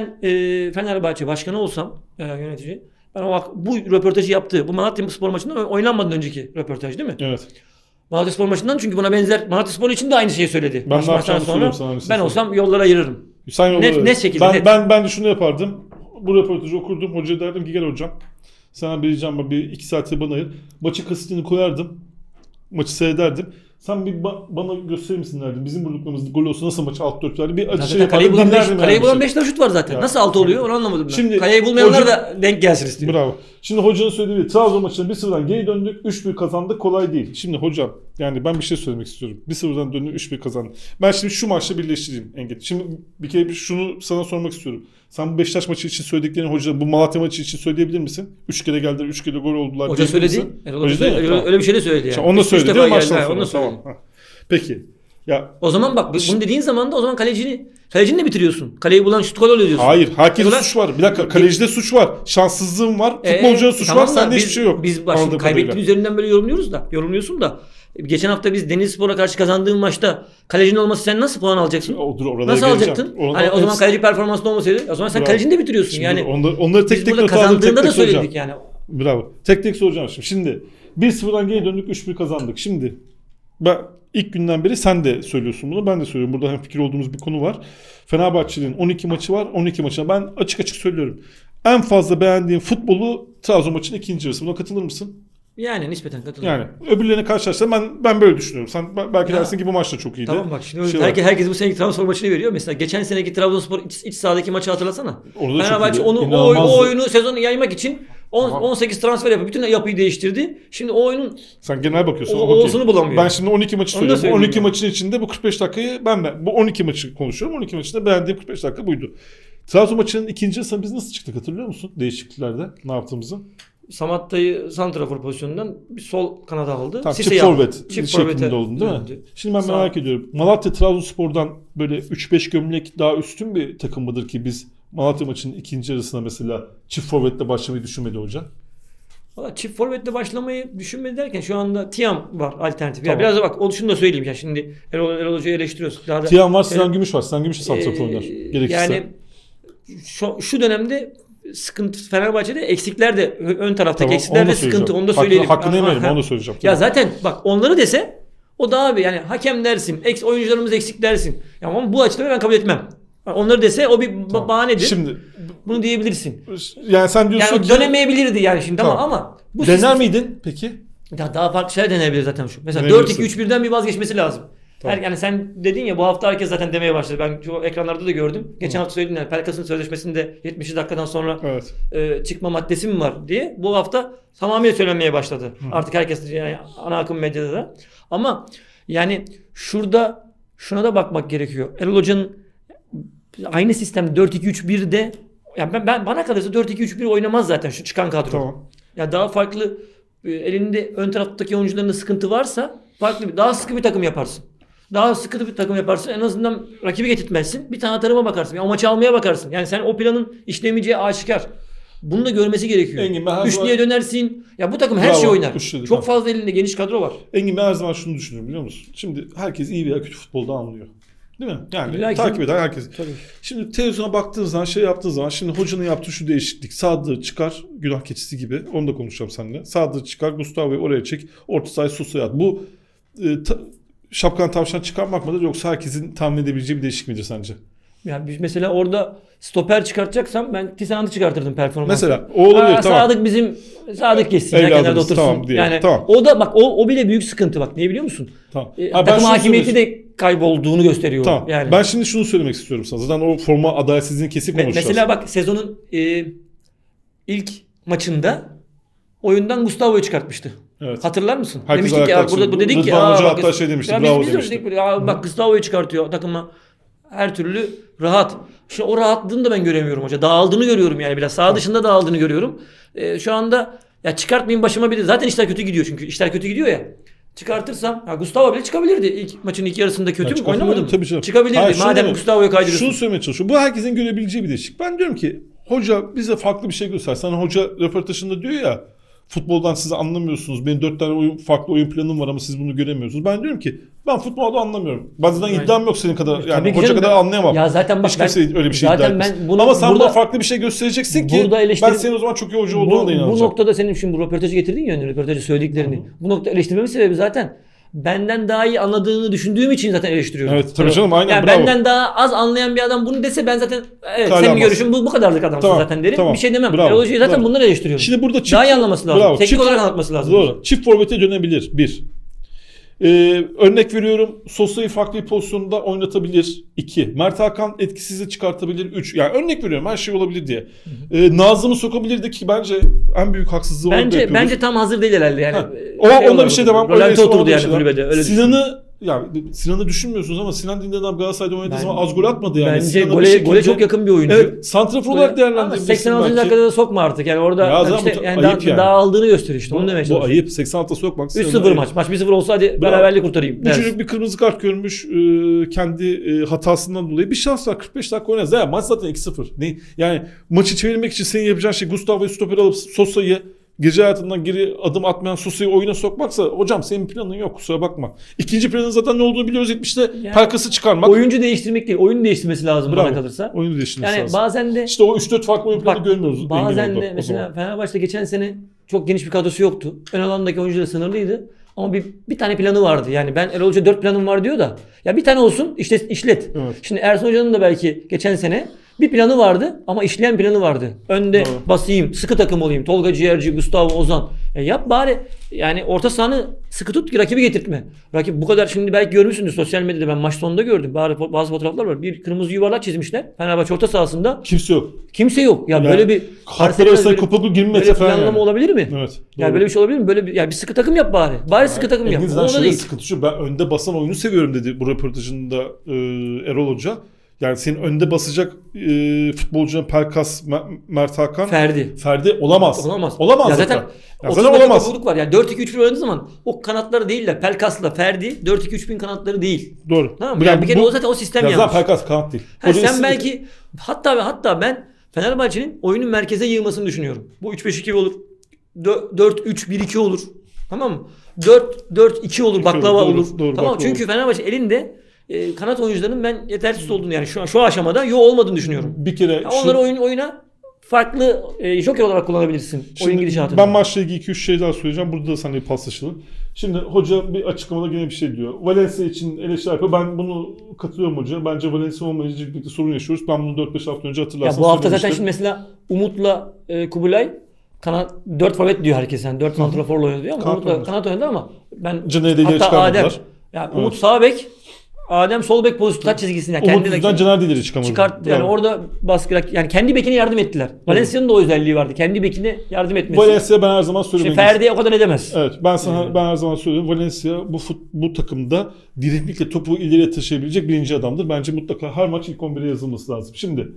Fenerbahçe başkanı olsam yönetici, ben bu röportajı yaptığı bu Malatyaspor maçından oynanmadan önceki röportaj değil mi? Evet. Malatyaspor maçından çünkü buna benzer Malatyaspor için de aynı şeyi söyledi. Ben ne yapacağımı söyleyeyim sana. Ben olsam yollara ayırırım. Sen yollara net şekilde. Ben de şunu yapardım. Bu röportajı okurdum. Hocaya derdim ki gel hocam. Sana bir ricam bir 2 saati bana ayır. Maçı kasitini koyardım. Maçı seyrederdim. Sen bir bana gösterir misin derdim. Bizim vurduklarımız gol olsa nasıl maçı 6-4 verdi. Bir acı şey yapardım. Kaleyi bulan 5 tane şut var zaten. Ya. Nasıl 6 oluyor onu anlamadım ben. Şimdi, kaleyi bulmayanlar da denk gelsin istiyor. Bravo. Şimdi hocanın söylediği Trabzon maçına 1-0'dan geri döndük. 3-1 kazandık. Kolay değil. Şimdi hocam yani ben bir şey söylemek istiyorum. 1-0'dan döndük 3-1 kazandık. Ben şimdi şu maçla birleştireyim Engin. Şimdi bir kere şunu sana sormak istiyorum. Sen bu Beşiktaş maçı için söylediklerini hoca bu Malatya maçı için söyleyebilir misin? 3 kere geldiler, 3 kere gol oldular. Hoca söyledi. Öyle bir şey de söyledi yani. Onu da söyledi değil mi maçtan sonra? Tamam. Peki. Ya o zaman bak bunu dediğin zaman da o zaman kalecini de bitiriyorsun. Kaleyi bulan şut gol oluyor diyorsun. Hayır. Herkeste suç var. Bir dakika. Kalecide suç var. Şanssızlığın var. Futbolcuda suç var. Sende hiçbir şey yok. Biz kaybettiğin üzerinden böyle yorumluyorsun da. Geçen hafta biz Denizlispor'a karşı kazandığın maçta kalecinin olması sen nasıl puan alacaksın? Nasıl alacaktın? Hani o zaman kaleci performansında olmasaydı o zaman sen kalecini de bitiriyorsun. Şimdi yani onları tek tek not kazandığında da söyledik yani. Bravo. Tek tek soracağım şimdi. Şimdi 1-0'dan geri döndük 3-1 kazandık. Şimdi ben ilk günden beri sen de söylüyorsun bunu. Ben de söylüyorum. Burada hemfikir olduğumuz bir konu var. Fenerbahçe'nin 12 maçı var. 12 maçına ben açık söylüyorum. En fazla beğendiğim futbolu Trabzon maçının ikinci yarısı. Buna katılır mısın? Yani nispeten katılıyorum. Yani öbürlerine karşılaştırdım ben böyle düşünüyorum. Sen belki dersin ki bu maç da çok iyiydi. Tamam bak şimdi herkes bu seneki Trabzonspor maçını veriyor. Mesela geçen seneki Trabzonspor iç sahadaki maçı hatırlasana. Fenerbahçe o oyunu sezonu yaymak için 18 transfer yapıp bütün yapıyı değiştirdi. Şimdi o oyunun sen genel bakıyorsun. O'sunu bulamıyor. Ben şimdi 12 maçı söylüyorum. 12 maçın içinde bu 45 dakikayı bu 12 maçı konuşuyorum. 12 maçında beğendiğim 45 dakika buydu. Trabzon maçının ikinci yarısına biz nasıl çıktık hatırlıyor musun? Değişikliklerde ne yaptığımızı? Samatta'yı santrafor pozisyonundan bir sol kanada aldı. Tamam, çift forvet şeklinde oldu değil mi? Şimdi ben merak ediyorum. Malatya Trabzonspor'dan böyle 3-5 gömlek daha üstün bir takım mıdır ki biz Malatya maçının ikinci yarısına mesela çift forvetle başlamayı düşünmedi hoca? Valla çift forvetle başlamayı düşünmedi derken şu anda Tiam var alternatif. Tamam. Ya biraz da bak şunu da söyleyeyim ya şimdi Erol Hoca'yı eleştiriyoruz. Tiam var, Sinan Gümüş var. Sinan Gümüş de santrafor oynar. Gerekirse. Yani şu dönemde sıkıntı Fenerbahçe'de eksikler de ön taraftaki eksikler de sıkıntı. Onu da söyleyelim. Hakkını yemeyelim onu da söyleyeceğim. Ya zaten bak onları dese o daha bir yani hakem dersin, oyuncularımız eksik dersin. Ya ama bu açıklamayı ben kabul etmem. Onları dese o bir bahanedir. Şimdi bunu diyebilirsin. Yani sen diyorsun yani ki dönemeyebilirdi yani şimdi ama bu dener miydin peki? Daha farklı şeyler deneyebilir zaten şu. Mesela 4-2-3-1'den bir vazgeçmesi lazım. Tamam. Yani sen dedin ya bu hafta herkes zaten demeye başladı. Ben şu ekranlarda da gördüm. Geçen hafta söyledim yani Pelkas'ın sözleşmesinde 70 dakikadan sonra çıkma maddesi mi var diye. Bu hafta tamamıyla söylenmeye başladı. Artık herkes yani ana akım medyada da. Ama yani şuna da bakmak gerekiyor. Erol Hoca'nın aynı sistem 4-2-3-1'de yani bana kalırsa 4-2-3-1 oynamaz zaten şu çıkan kadro. Tamam. Ya daha farklı elinde ön taraftaki oyuncularında sıkıntı varsa farklı daha sıkı bir takım yaparsın. Daha sıkı bir takım yaparsın. En azından rakibi getirtmezsin. Bir tane atarıma bakarsın. O maçı almaya bakarsın. Yani sen o planın işlemeyeceği aşikar. Bunu da görmesi gerekiyor. Üçlüye dönersin. Ya bu takım her şey oynar. Çok fazla elinde geniş kadro var. Engin ben her zaman şunu düşünüyorum biliyor musun? Şimdi herkes iyi veya kötü futbolda anlıyor. Değil mi? Yani İlahi takip eden herkes. Tabii. Şimdi televizyona baktığın zaman yaptığın zaman şimdi hocanın yaptığı şu değişiklik. Sadık'ı çıkar günah keçisi gibi. Onu da konuşacağım seninle. Sadık'ı çıkar Gustavo'yu oraya çek. Orta sahayı Susa'ya at. Bu şapkan tavşan çıkarmak mıdır yoksa herkesin tahmin edebileceği bir değişiklik midir sence? Yani mesela orada stoper çıkartacaksam ben Tisan'ı çıkartırdım performansı. Mesela o olabilir tamam. Sadık geçsin. Kenarda otursun. Tamam, yani tamam. O da bak o bile büyük sıkıntı bak. Ne biliyor musun? Tamam. Takım hakimiyeti de kaybolduğunu gösteriyor. Tamam. Yani. Ben şimdi şunu söylemek istiyorum sana. Zaten o forma adaletsizliğini kesin konuşacağız. Mesela bak sezonun ilk maçında oyundan Gustavo'yu çıkartmıştı. Evet. Hatırlar mısın? Herkes demiştik ki burada dedik ki Hoca hatta şey demişti. Bravo demişti. Bak Gustavo'yu çıkartıyor takıma. her türlü rahat. Şimdi o rahatlığını da ben göremiyorum hoca. Dağıldığını görüyorum yani biraz. Sağ dışında dağıldığını görüyorum. Şu anda ya çıkartmayayım başıma bir de. Zaten işler kötü gidiyor çünkü. İşler kötü gidiyor ya. Çıkartırsam Gustavo bile çıkabilirdi. İlk maçın ilk yarısında kötü mü oynamadım. Çıkabilirdi. Hayır, madem Gustavo'yu kaydırıyorsun. Şunu söylemeye çalışıyorum. Bu herkesin görebileceği bir değişik. Ben diyorum ki hoca bize farklı bir şey göstersen. Hoca röportajında diyor ya futboldan siz anlamıyorsunuz. Benim 4 tane farklı oyun planım var ama siz bunu göremiyorsunuz. Ben diyorum ki ben futbolda anlamıyorum. Bazen iddiam yok senin kadar. Yani hoca kadar anlayamam. Ya zaten bak hiç kimse öyle bir şey zaten iddia ben bunu, ama sen burada, bana farklı bir şey göstereceksin ki ben senin o zaman çok iyi hoca olduğuna da inanacağım. Bu noktada senin şimdi bu röportajı getirdin ya, röportajı söylediklerini. Bu nokta eleştirmemin sebebi zaten benden daha iyi anladığını düşündüğüm için zaten eleştiriyorum. Evet tabii canım, aynen, yani bravo. benden daha az anlayan bir adam bunu dese ben zaten evet, senin görüşün bu kadarlık adamsın zaten derim. Bir şey demem. Hocayı zaten bunları eleştiriyorum. Şimdi burada daha iyi anlaması lazım. Teknik olarak anlatması lazım. Doğru. Çift forvete dönebilir. Bir. Örnek veriyorum, Sosa'yı farklı bir pozisyonda oynatabilir. 2. Mert Hakan etkisizi çıkartabilir. 3. Yani örnek veriyorum, her şey olabilir diye. Nazım'ı sokabilirdi ki bence en büyük haksızlığı orada yapıyoruz. Bence tam hazır değil herhalde yani. Onda bir şey demem. Rolante oturdu yani kulübede. Öyle Sinan'ı düşünmüyorsunuz ama Sinan Dindar adam Galatasaray'da oynadığı zaman az gol atmadı yani. Bence gole çok yakın bir oyuncu. Evet, santrafor olarak değerlendirebilirsin 86. dakikada da sokma artık yani orada dağıldığını gösteriyor işte. Onu demeye çalışıyorum. Bu ayıp. 86'da sokmak. 3-0 maç. Maç 1-0 olsa hadi beraberliği kurtarayım. Bu çocuk bir kırmızı kart görmüş kendi hatasından dolayı. Bir şans var, 45 dakika oynarız. Ya maç zaten 2-0. Yani maçı çevirmek için senin yapacağın şey Gustavo'yu stoper alıp Sosa'yı gece hayatından geri adım atmayan Sosa'yı oyuna sokmaksa hocam senin planın yok, kusura bakma. İkinci planın zaten ne olduğunu biliyoruz, 70'te yani, Pelkas'ı çıkarmak. Oyuncu değiştirmek değil, oyunu değiştirmesi lazım bana kalırsa. Oyunu değiştirmesi yani lazım. Bazen de İşte o 3-4 farklı oyun planı görmüyoruz. Bazen de mesela Fenerbahçe'de geçen sene çok geniş bir kadrosu yoktu. Ön alandaki oyuncular sınırlıydı. Ama bir tane planı vardı. Yani ben Erol Hoca 4 planım var diyor da. Ya bir tane olsun işlet. Evet. Şimdi Ersun Hoca'nın da belki geçen sene bir planı vardı ama işleyen planı vardı. Önde basayım, sıkı takım olayım. Tolga Ciğerci, Gustavo, Ozan. Yap bari yani orta sahanı sıkı tut ki rakibi getirtme. Rakip bu kadar, şimdi belki görmüşsünüz sosyal medyada, ben maç sonunda gördüm. Bazı fotoğraflar var. Bir kırmızı yuvarlak çizmişler Fenerbahçe orta sahasında. Kimse yok. Ya böyle bir hatlar arasında kopuklu girmese falan. Böyle planlama olabilir mi? Evet. Ya böyle bir şey olabilir mi? Böyle bir sıkı takım yap bari. Bari sıkı takım yap. Onda değil. Sıkıntı şu. Ben önde basan oyunu seviyorum dedi bu röportajında Erol Hoca. Yani senin önde basacak futbolcunun Pelkas, Mert Hakan, Ferdi olamaz. Ya zaten olamaz. Kopukluk var. Yani 4-2-3-1 oynadığı zaman o kanatları değil de Pelkas'la Ferdi 4-2-3-1'in kanatları değil. Doğru. Tamam mı? Yani bir kere o zaten o sistem yanlış. Zaten Pelkas kanat değil. Sen belki hatta ben Fenerbahçe'nin oyunun merkeze yığmasını düşünüyorum. Bu 3-5-2 olur. 4-3-1-2 olur. Tamam mı? 4-4-2 olur. Baklava olur. Doğru, tamam mı? Çünkü Fenerbahçe elinde kanat oyuncularının ben yetersiz olduğunu, yani şu aşamada olmadığını düşünüyorum. Bir kere onları oyuna farklı joker olarak kullanabilirsin. Şimdi oyun gidişatını. Ben maçla ilgili 2-3 şey daha söyleyeceğim. Burada da sana bir paslaşalım. Şimdi hoca bir açıklamada yine bir şey diyor. Valencia için eleştiri yapıyor. Ben bunu katılıyorum hoca. Bence Valencia olmayınca birlikte sorun yaşıyoruz. Ben bunu 4-5 hafta önce hatırlarsam bu hafta zaten şimdi mesela Umut'la Kubilay kanat 4 forvet diyor herkes. Yani 4 santraforla oynadı diyor ama Umut'la kanat oynadı ama ben hatta Adem. Yani Umut sağ bek, Adem sol bek pozisyonu çizgisinde. Yani Umut yüzünden Caner Dileri çıkamadı. Yani orada baskı, yani kendi bekine yardım ettiler. Valencia'nın da o özelliği vardı. Kendi bekine yardım etmesi. Valencia ben her zaman söylüyorum. Ferdi'ye o kadar edemez. Evet, ben her zaman söylüyorum. Valencia bu takımda derinlikle topu ileriye taşıyabilecek birinci adamdır. Bence mutlaka her maç ilk 11'e yazılması lazım. Şimdi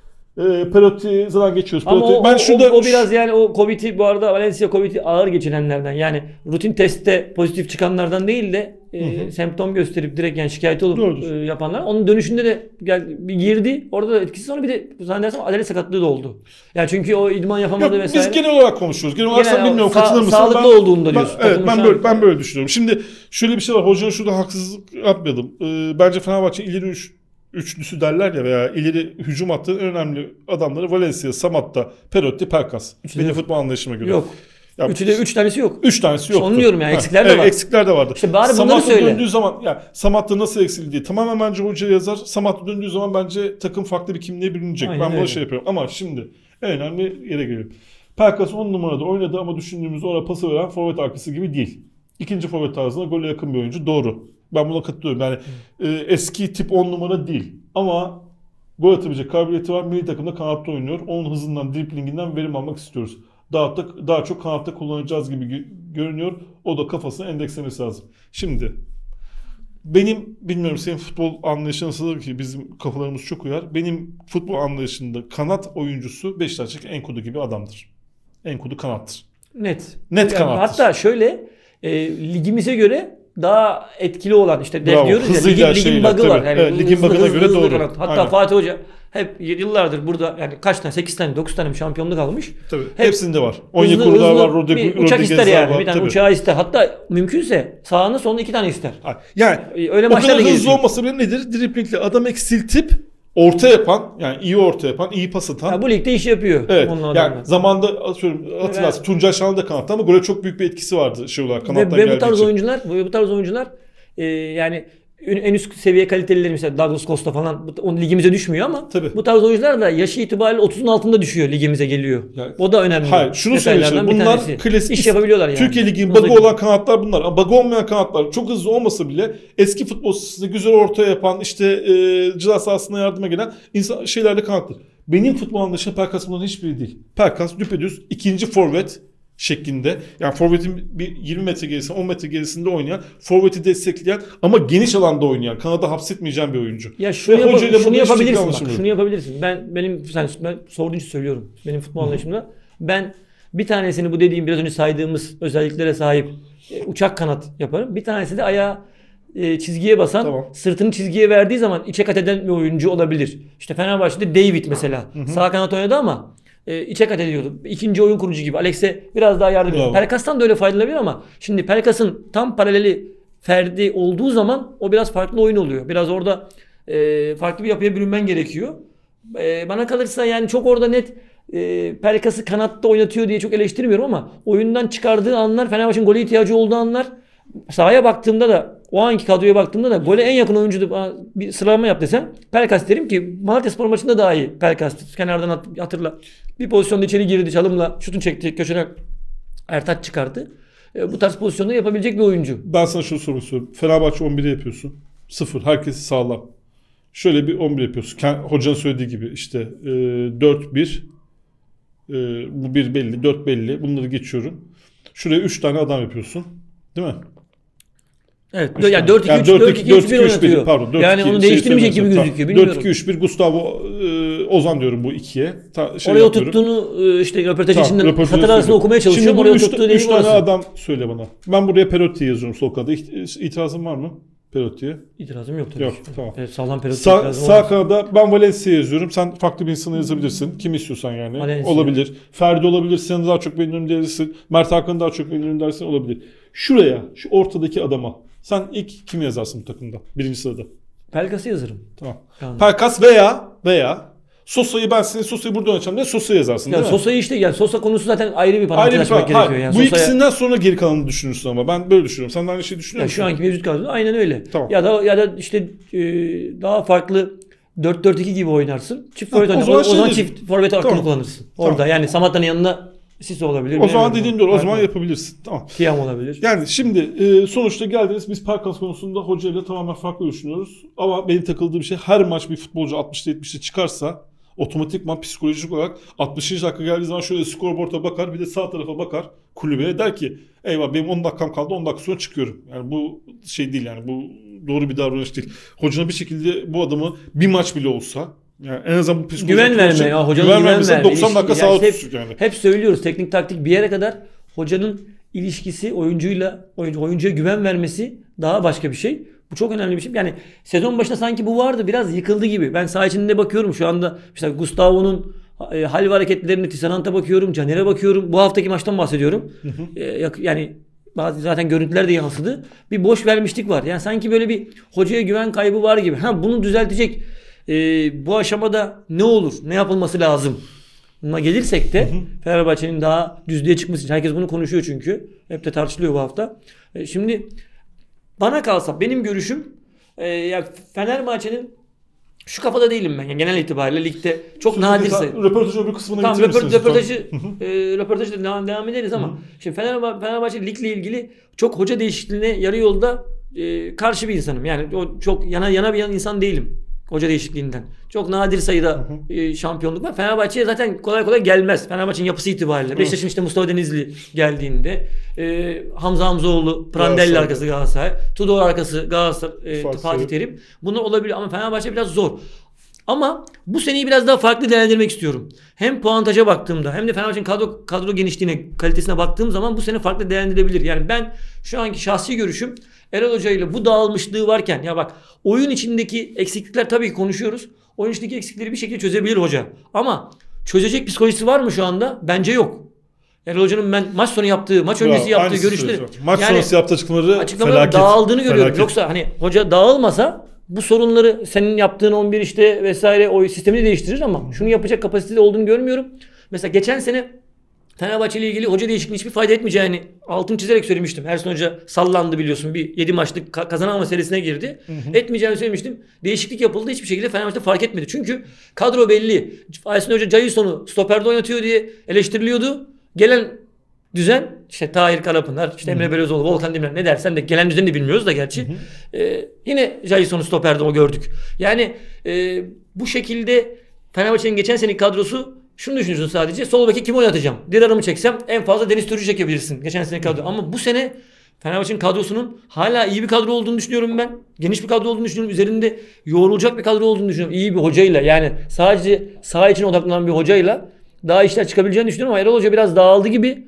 Perotti zaten geçiyoruz. Ama o biraz yani o Covid'i, bu arada Valencia Covid'i ağır geçirenlerden, yani rutin testte pozitif çıkanlardan değil de semptom gösterip direkt yani şikayet olup yapanlar. Onun dönüşünde de bir girdi. Orada da etkisiz, sonra bir de zannedersem adalet sakatlığı da oldu. Yani çünkü o idman yapamadı vesaire. Biz genel olarak konuşuyoruz. Genel olarak sen bilmiyorum, katılır mısın? Sağlıklı olduğunu da diyorsun. Evet, ben böyle düşünüyorum. Şimdi şöyle bir şey var. Hocanın şurada haksızlık yapmayalım. Bence Fenerbahçe ileri üçlüsü derler ya, veya ileri hücum hattının en önemli adamları Valencia, Samatta, Perotti, Pelkas. Benim futbol anlayışıma göre. Yok. Üçü de 3 tanesi yok. 3 tanesi yok. Onu diyorum yani, eksikler de var. Eksikler de vardı. İşte bari bunları söyle. Döndüğü zaman ya Samatta nasıl eksildi tamamen bence hoca yazar. Samatta döndüğü zaman bence takım farklı bir kimliğe bürünecek. Ben böyle şey yapıyorum. Ama şimdi en önemli yere gelelim. Pelkas 10 numarada oynadı ama düşündüğümüz orada pası veren forvet arkası gibi değil. İkinci forvet tarzına gole yakın bir oyuncu. Doğru. Ben buna katılıyorum. Yani eski tip 10 numara değil. Ama gol atabilecek kabiliyeti var. Milli takımda kanatta oynuyor. Onun hızından, driblinginden verim almak istiyoruz. Daha çok kanatta kullanacağız gibi görünüyor. O da kafasını endekslemesi lazım. Şimdi Benim bilmiyorum senin futbol anlayışın nasıldır ki bizim kafalarımız çok uyar. Benim futbol anlayışında kanat oyuncusu Beşiktaş'taki Enkudu gibi adamdır. Enkudu kanattır. Net. Net kanattır. Hatta şöyle ligimize göre daha etkili olan işte Bravo, diyoruz ya ligin bug'ı var. Yani evet, ligin bug'ına göre doğru. Kanat. Hatta aynen. Fatih Hoca hep yıllardır burada yani kaç tane 8 tane 9 tane şampiyonluk almış. Tabii. Hepsinde var. Onyekuru'da var, uçak ister yani. Var. Bir tane tabii. Uçağı ister. Hatta mümkünse sağını solunu 2 tane ister. Yani öyle o kadar hızlı olmasa bile nedir? Driblingle adam eksiltip orta yapan, yani iyi orta yapan, iyi pas atan. Ya bu ligde iş yapıyor. Evet. Yani zamanda hatırlarsın Tuncay Şanlı da kanatta ama gole çok büyük bir etkisi vardı şey olarak kanattan geldiği için. Bu tarz oyuncular yani en üst seviye kalitelileri mesela Douglas Costa falan ligimize düşmüyor ama tabii. Bu tarz oyuncular da yaşı itibariyle 30'un altında düşüyor ligimize geliyor. Yani, o da önemli. Hayır, şunu söyleyeyim. Bunlar klasik iş yapabiliyorlar yani. Türkiye Ligi'nin bug'ı olan kanatlar bunlar. Ama bug'ı olmayan kanatlar çok hızlı olmasa bile eski futbol sahasında güzel orta yapan işte ceza sahasına yardıma gelen şeylerle kanatlar. Benim futbol anlayışım Pelkas bunların hiçbiri değil. Pelkas düpedüz ikinci forvet şeklinde. Yani forvetin bir 20 metre gerisinde 10 metre gerisinde oynayan, forveti destekleyen ama geniş alanda oynayan, kanada hapsetmeyeceğim bir oyuncu. Ya şunu yapabilirsin bak. Şunu yapabilirsin. Ben sorduğun için söylüyorum. Benim futbol anlayışımda ben bir tanesini bu dediğim biraz önce saydığımız özelliklere sahip uçak kanat yaparım. Bir tanesi de ayağı çizgiye basan, sırtını çizgiye verdiği zaman içe kat eden bir oyuncu olabilir. İşte Fenerbahçe'de David mesela. Sağ kanat oynadı ama içe kat ediyordu. İkinci oyun kurucu gibi. Alex'e biraz daha yardım ediyor. Pelkas'tan da öyle faydalanabilir ama şimdi Pelkas'ın tam paraleli Ferdi olduğu zaman o biraz farklı oyun oluyor. Biraz orada farklı bir yapıya bürünmen gerekiyor. Bana kalırsa yani çok orada net Pelkas'ı kanatta oynatıyor diye çok eleştirmiyorum ama oyundan çıkardığı anlar, Fenerbahçe'nin gole ihtiyacı olduğu anlar, sahaya baktığımda da o anki kadroya baktığımda da gole en yakın oyuncu bir sıralama yap desem Pelkas derim ki Malatyaspor maçında daha iyi Pelkas. Kenardan hatırla. Bir pozisyonda içeri girdi çalımla şutunu çekti köşeden Ertaç çıkardı. Bu tarz pozisyonda yapabilecek bir oyuncu. Ben sana şunu sormak istiyorum. Fenerbahçe 11'i yapıyorsun. 0. Herkesi sağlam. Şöyle bir 11 yapıyorsun. Hocanın söylediği gibi işte 4-1 bu 1 belli 4 belli. Bunları geçiyorum. Şuraya 3 tane adam yapıyorsun. Değil mi? Evet. Yani 4-2-3-1 oynatıyor. Pardon. Yani onu değiştirmeyecek gibi gözüküyor. Bilmiyorum. 4-2-3-1 Gustavo Ozan diyorum bu ikiye. Oraya oturttuğunu işte röportaj içinden satır arasında okumaya çalışıyorum. Oraya oturttuğu değil mi? 3 tane adam söyle bana. Ben buraya Perotti yazıyorum sol kanada. İtirazın var mı? Pelotti'ye. İtirazım yok tabii. Yok, tamam. Sağlam Pelotti sağ kanada ben Valencia yazıyorum. Sen farklı bir insanı yazabilirsin. Kim istiyorsan yani. Valencia. Olabilir. Ferdi olabilir. Sen daha çok beğeniyorum dersin. Mert Hakan'ı daha çok beğeniyorum dersin. Olabilir. Şuraya, şu ortadaki adama. Sen ilk kimi yazarsın bu takımda? Birinci sırada. Pelkas'ı yazarım. Tamam. Pelkas veya Sosa'yı Sosa'yı burada oynayacağım diye Sosa'yı yazarsın değil mi? Sosa'yı işte yani Sosa konusu zaten ayrı bir parantez açmak gerekiyor. Yani bu ikisinden sonra geri kalanını düşünürsün ama ben böyle düşünüyorum. Sen de aynı şeyi düşünüyor musun? Şu anki mevcut kadroda aynen öyle. Tamam. Ya da işte daha farklı 4-4-2 gibi oynarsın. Çift forvet oynarsın. O zaman çift forvet hakkını kullanırsın. Orada yani Samatta'nın yanında Sisse olabilir. O zaman dediğin doğru. O zaman yapabilirsin. Tamam. Tiam olabilir. Yani şimdi sonuçta geldiniz. Biz Pelkas konusunda hocayla tamamen farklı düşünüyoruz. Ama benim takıldığım şey her maç bir futbolcu 60'ta 70'te çıkarsa otomatikman psikolojik olarak 60. dakika geldiği zaman şöyle skorboard'a bakar bir de sağ tarafa bakar kulübeye der ki eyvah benim 10 dakikam kaldı 10 dakika sonra çıkıyorum. Yani bu şey değil yani bu doğru bir davranış değil. Hocanın bir şekilde bu adamı bir maç bile olsa yani en azından bu psikolojik güven verme ya hocanın güven verme. 90 dakika sağ tutsun yani. Hep söylüyoruz teknik taktik bir yere kadar hocanın ilişkisi oyuncuya güven vermesi daha başka bir şey. Bu çok önemli bir şey. Yani sezon başında sanki bu vardı. Biraz yıkıldı gibi. Ben saha içinde bakıyorum şu anda. Mesela Gustavo'nun hal ve hareketlerine, Tisserant'a bakıyorum. Caner'e bakıyorum. Bu haftaki maçtan bahsediyorum. Yani bazı zaten görüntüler de yansıdı. Bir boş vermişlik var. Yani sanki böyle bir hocaya güven kaybı var gibi. Bunu düzeltecek bu aşamada ne olur? Ne yapılması lazım? Buna gelirsek de Fenerbahçe'nin daha düzlüğe çıkması için. Herkes bunu konuşuyor çünkü. Hep de tartışılıyor bu hafta. Şimdi bana kalsa benim görüşüm ya Fenerbahçe'nin şu kafada değilim ben. Yani genel itibariyle ligde çok nadirse. Röportajın bir kısmına getirir röportajı devam ederiz ama şimdi Fenerbahçe ligle ilgili çok hoca değişikliğine yarı yolda karşı bir insanım. Yani o çok yana bir insan değilim. Hoca değişikliğinden. Çok nadir sayıda şampiyonluk var. Fenerbahçe'ye zaten kolay kolay gelmez. Fenerbahçe'nin yapısı itibariyle. Beşiktaş'ın işte Mustafa Denizli geldiğinde, Hamza Hamzoğlu, Prandelli arkası Galatasaray, Tudor arkası Galatasaray, Fatih Terim. Bunlar olabilir ama Fenerbahçe biraz zor. Ama bu seneyi biraz daha farklı değerlendirmek istiyorum. Hem puantaja baktığımda hem de Fenerbahçe'nin kadro genişliğine, kalitesine baktığım zaman bu sene farklı değerlendirilebilir. Yani ben şu anki şahsi görüşüm, Erol Hoca ile bu dağılmışlığı varken, ya bak, oyun içindeki eksiklikler tabii ki konuşuyoruz. Oyun içindeki eksiklikleri bir şekilde çözebilir hoca. Ama çözecek psikolojisi var mı şu anda? Bence yok. Erol Hoca'nın ben maç sonu yaptığı, maç öncesi yaptığı görüşleri, maç sonrası yaptığı açıklamaları dağıldığını görüyorum. Yoksa hani hoca dağılmasa bu sorunları, senin yaptığın 11 işte vesaire, o sistemi değiştirir ama şunu yapacak kapasitede olduğunu görmüyorum. Mesela geçen sene Fenerbahçe ile ilgili hoca değişikliği hiçbir fayda etmeyeceğini altını çizerek söylemiştim. Ersun Hoca sallandı biliyorsun. Bir 7 maçlık kazanamama serisine girdi. Etmeyeceğini söylemiştim. Değişiklik yapıldı. Hiçbir şekilde Fenerbahçe fark etmedi. Çünkü kadro belli. Ersun Hoca Jason'u stoperde oynatıyor diye eleştiriliyordu. Gelen düzen işte Tahir Karapınar, işte Emre Belözoğlu, Volkan Demirel, ne dersen de gelen düzeni de bilmiyoruz da gerçi. Yine Jason'u stoperde o gördük. Yani bu şekilde Fenerbahçe'nin geçen seneki kadrosu, şunu düşünüyorsun sadece. Sol beki kimi oynatacağım? Dirar'ı mı çeksem? En fazla Deniz Türücü çekebilirsin. Geçen sene kadro. Ama bu sene Fenerbahçe'nin kadrosunun hala iyi bir kadro olduğunu düşünüyorum ben. Geniş bir kadro olduğunu düşünüyorum. Üzerinde yoğrulacak bir kadro olduğunu düşünüyorum. İyi bir hocayla, yani sadece saha için odaklanan bir hocayla daha işler çıkabileceğini düşünüyorum. Ama Erol Hoca biraz dağıldı gibi.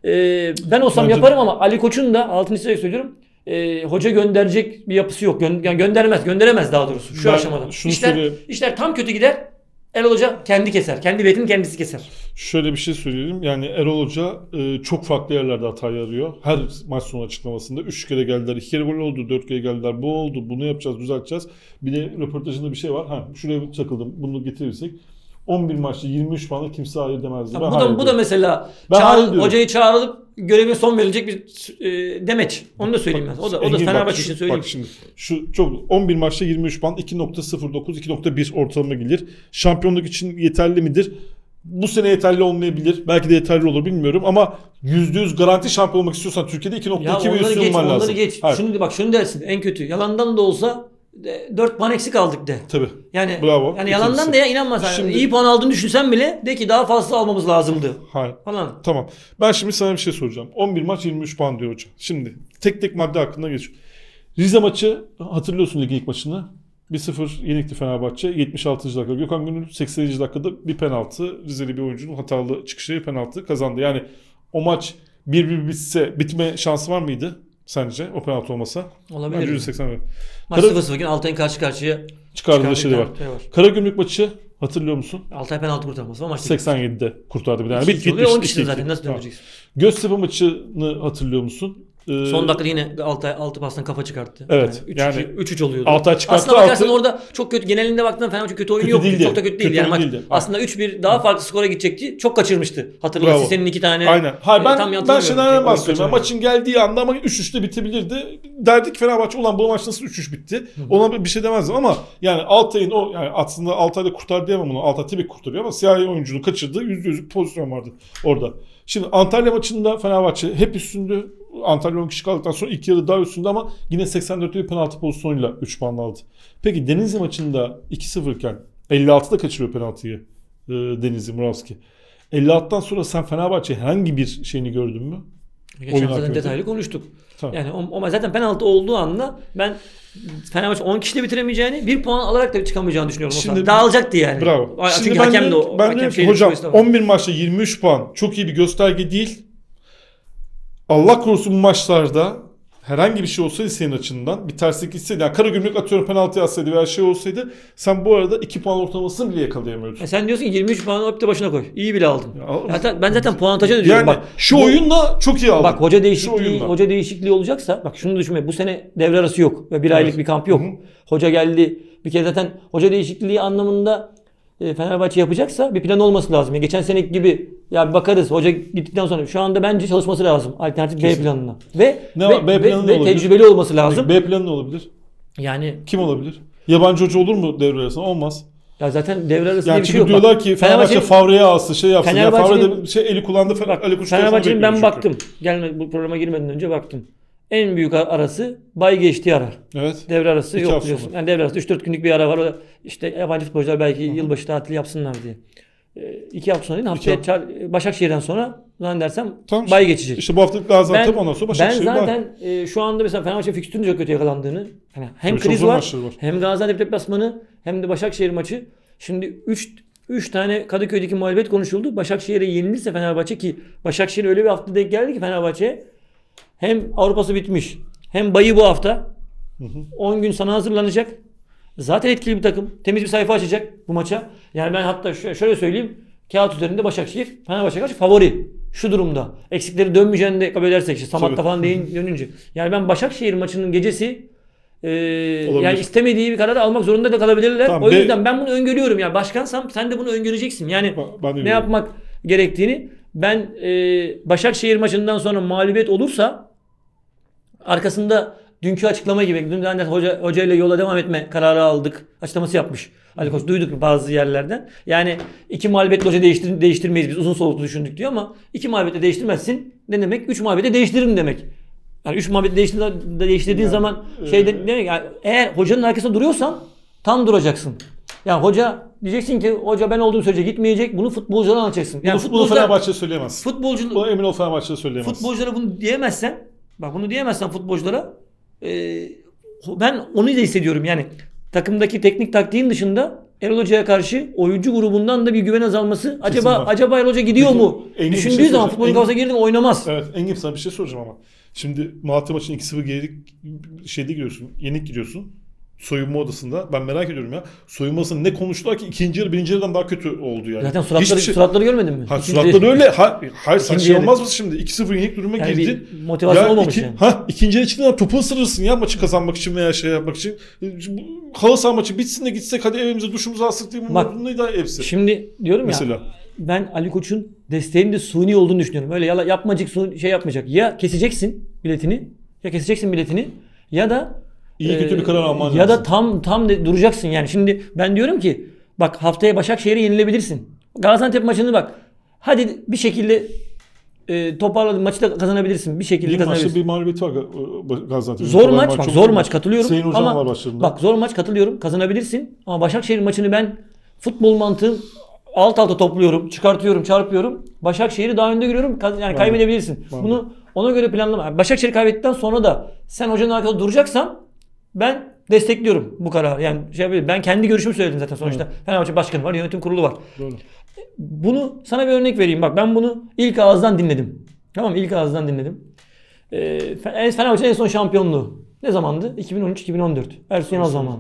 Ben olsam yaparım ama Ali Koç'un da altını çizerek söylüyorum. Hoca gönderecek bir yapısı yok. Yani gönderemez daha doğrusu şu aşamada. İşler tam kötü gider. Erol Hoca kendi keser. Kendi biletini kendisi keser. Şöyle bir şey söyleyelim. Yani Erol Hoca çok farklı yerlerde hata arıyor. Her maç sonu açıklamasında 3 kere geldiler, 2 kere gol oldu, 4 kere geldiler, bu oldu, bunu yapacağız, düzelteceğiz. Bir de röportajında bir şey var. Şuraya takıldım, bunu getirirsek 11 maçta 23 puanla kimse hayır demezdi. Bu da mesela hocayı çağrılıp görevine son verilecek bir demeç. Onu da söyleyeyim ben. O da Fenerbahçe için söyleyeyim. Bak şimdi şu çok 11 maçta 23 puan, 2.09 2.1 ortalama gelir. Şampiyonluk için yeterli midir? Bu sene yeterli olmayabilir. Belki de yeterli olur, bilmiyorum ama %100 garanti şampiyon olmak istiyorsan Türkiye'de 2.2 bir üstün olman lazım. Onları geç. Şunu dersin, en kötü. Yalandan da olsa 4 puan eksik aldık de. Tabii. Yani bravo. Yani yalandan da ya inanmaz. Şimdi, iyi puan aldığını düşünsen bile de ki daha fazla almamız lazımdı. Hayır. Falan. Tamam. Ben şimdi sana bir şey soracağım. 11 maç 23 puan diyor hoca. Şimdi tek tek madde hakkında geçiyor. Rize maçı hatırlıyorsun, ligi ilk maçını. 1-0 yenikti Fenerbahçe. 76. dakika Gökhan Gönül, 80. dakikada bir penaltı. Rizeli bir oyuncunun hatalı çıkışıyla penaltı kazandı. Yani o maç 1-1 bitse bitme şansı var mıydı sence o penaltı olmasa? Olabilir. 180. Maç 0-0 iken Altay'ın karşı karşıya çıkardığı şey var. Karagümrük maçı hatırlıyor musun? Altay penaltı kurtarması ama 87'de kurtardı bir tane. Bitmiş. 10 kişi zaten nasıl döneceksin? Göztepe maçını hatırlıyor musun? Son dakikada yine Altı pastan kafa çıkarttı. Evet. Yani 3-3 oluyordu. Altay çıkarttı. Aslında bakarsan orada çok kötü, genelinde baktığında Fenerbahçe kötü oyun yoktu. Çok da kötü değil. Yani maç aslında 3-1 daha farklı skora gidecekti. Çok kaçırmıştı. Hatırlarsın senin 2 tane. Aynen. Hayır, ben şeyden bahsediyorum. Maçın geldiği anda ama 3-3'te bitebilirdi. Derdik Fenerbahçe ulan bu maç nasıl 3-3 bitti? Ona bir şey demezdim ama yani Altay'ın o, yani aslında Altay'da kurtar diyemem onu. Altay tabii kurtarıyor ama siyahi oyuncunu kaçırdığı %100 pozisyon vardı orada. Şimdi Antalya maçında Fenerbahçe hep üstündü. Antalya 10 kişi kaldıktan sonra ilk yarı daha üstünde ama yine 84'te bir penaltı pozisyonuyla 3 puan aldı. Peki Denizli maçında 2-0 iken 56'da kaçırıyor penaltıyı Denizli Muravski. 56'dan sonra sen Fenerbahçe herhangi bir şeyini gördün mü? Geçen zaten detaylı konuştuk. Tamam. Yani o zaten penaltı olduğu anda ben Fenerbahçe 10 kişiyle bitiremeyeceğini, 1 puan alarak da çıkamayacağını düşünüyorum. Şimdi dağılacaktı yani. Bravo. Çünkü şimdi hakem de o. Ben diyorum ki hocam 11 maçta 23 puan çok iyi bir gösterge değil. Allah korusun bu maçlarda herhangi bir şey olsaydı senin açından, bir terslik gitseydi, yani Karagümrük atıyorum penaltı yazsaydı veya şey olsaydı, sen bu arada 2 puan ortalamasını bile yakalayamıyordun. Sen diyorsun ki 23 puanı öpte başına koy. İyi bile aldın. Ben zaten puantaja diyorum. Yani bak, şu oyunla çok iyi aldın. Bak hoca değişikliği olacaksa, bak şunu düşünme, bu sene devre arası yok ve bir aylık bir kamp yok. Hoca geldi. Bir kere zaten hoca değişikliği anlamında Fenerbahçe yapacaksa bir plan olması lazım. Yani geçen seneki gibi ya bakarız hoca gittikten sonra, şu anda bence çalışması lazım alternatif B planına. Ve tecrübeli olması lazım. B planı ne olabilir? Yani kim olabilir? Yabancı hoca olur mu devre arasında? Olmaz. Ya zaten devre arası yani diye bir şey yok. Diyorlar ki Fenerbahçe Favre'ye alsın, şey yapsın. Ya Favre de eli kullandı. Ali Koç Fenerbahçe'nin ben baktım. Bu programa girmeden önce baktım. en büyük arası bay geçtiği ara. Evet. Devre arası 2 yok hafta biliyorsun. sonra. Yani devre arası 3-4 günlük bir ara var. O da işte yabancı futbolcular belki yılbaşı tatili yapsınlar diye. 2 hafta sonra değil, haftaya Başakşehir'den sonra zannedersem Tamam. bay geçecek. İşte bu hafta Gaziantep, ondan sonra Başakşehir. Ben zaten şu anda mesela Fenerbahçe fikstürünün çok kötü yakalandığını, hani hem Tabii kriz çok zor var, maçları var. hem Gaziantep deplasmanı, hem de Başakşehir maçı. Şimdi 3 tane Kadıköy'deki mağlubiyet konuşuldu. Başakşehir'e yenilirse Fenerbahçe, ki Başakşehir öyle bir hafta denk geldi ki Fenerbahçe hem Avrupa'sı bitmiş, hem bayı bu hafta. 10 gün sana hazırlanacak. Zaten etkili bir takım. Temiz bir sayfa açacak bu maça. Yani ben hatta şöyle söyleyeyim. Kağıt üzerinde Başakşehir Fenerbahçe karşı favori. Şu durumda. Eksikleri dönmeyeceğini de kabul edersek, işte Samatta falan dönünce. Yani ben Başakşehir maçının gecesi yani istemediği bir kararı almak zorunda da kalabilirler. Tamam, o yüzden ben bunu öngörüyorum. Yani başkansam sen de bunu öngöreceksin. Yani ne yapmak gerektiğini. Ben Başakşehir maçından sonra mağlubiyet olursa arkasında dünkü açıklama gibi, dün hoca ile yola devam etme kararı aldık açıklaması yapmış Ali Koç. Duyduk bazı yerlerden. Yani 2 mağlubiyetle hoca değiştirmeyiz biz, uzun soluklu düşündük diyor, ama 2 mağlubiyetle değiştirmezsin ne demek? 3 mağlubiyetle değiştiririm demek. Yani 3 mağlubiyetle değiştirdiğin zaman demek yani, eğer hocanın arkasında duruyorsan tam duracaksın. Yani hoca diyeceksin ki hoca ben olduğum sürece gitmeyecek. Bunu futbolculara anlatacaksın. Yani bunu Fenerbahçe söyleyemez. Bunu emin ol Fenerbahçe söyleyemez. Futbolculara bunu diyemezsen, bak bunu diyemezsen futbolculara, ben onu da hissediyorum. Yani takımdaki teknik taktiğin dışında Erol Hoca'ya karşı oyuncu grubundan da bir güven azalması. Acaba Erol Hoca gidiyor mu? Düşündüğü zaman futbolun kafasına girdi mi oynamaz. Evet, Engin sana bir şey soracağım ama. Şimdi Malatya maçının 2-0 gerilik şeyde giriyorsun. Yenik gidiyorsun. Soyunma odasında. Ben merak ediyorum ya. Soyunma odasında ne konuştular ki ikinci yarı birinci yarıdan daha kötü oldu yani. Zaten suratları görmedin mi? Suratları öyle. Hayır saçma olmaz mı şimdi? 2-0 yenik duruma yani girdin. Motivasyon olmamış yani. İkinci yarı çıktığında topu ısırırsın ya, maçı kazanmak için veya şey yapmak için. Halı saha maçı bitsin de gitsek, hadi evimize duşumuzu alsak diye bunun da hepsi. Şimdi diyorum mesela. Ya ben Ali Koç'un desteğinin de suni olduğunu düşünüyorum. Öyle yapmacık şey yapmayacak. Ya keseceksin biletini ya da İyi kötü bir karar alman lazım. Ya da tam duracaksın yani. Şimdi ben diyorum ki bak, haftaya Başakşehir'e yenilebilirsin. Gaziantep maçını bak, hadi bir şekilde toparladın, maçı da kazanabilirsin. Bir şekilde kazanabilirsin. Maçta bir mağlubiyet var Gaziantep'in. Zor maç katılıyorum. Ama bak zor maç katılıyorum. Kazanabilirsin. Ama Başakşehir maçını ben futbol mantığım alt alta topluyorum, çıkartıyorum, çarpıyorum. Başakşehir'i daha önde görüyorum. Yani kaybedebilirsin. Bunu ona göre planlama. Başakşehir kaybettikten sonra da sen hocanın arkasında duracaksan ben destekliyorum bu kararı. Yani ben kendi görüşümü söyledim zaten sonuçta. Evet. Fenerbahçe başkanı var, yönetim kurulu var. Doğru. Bunu sana bir örnek vereyim. Bak ben bunu ilk ağızdan dinledim. Tamam mı? İlk ağızdan dinledim. Fenerbahçe'nin en son şampiyonluğu ne zamandı? 2013-2014. Ersun Yanal zamanı.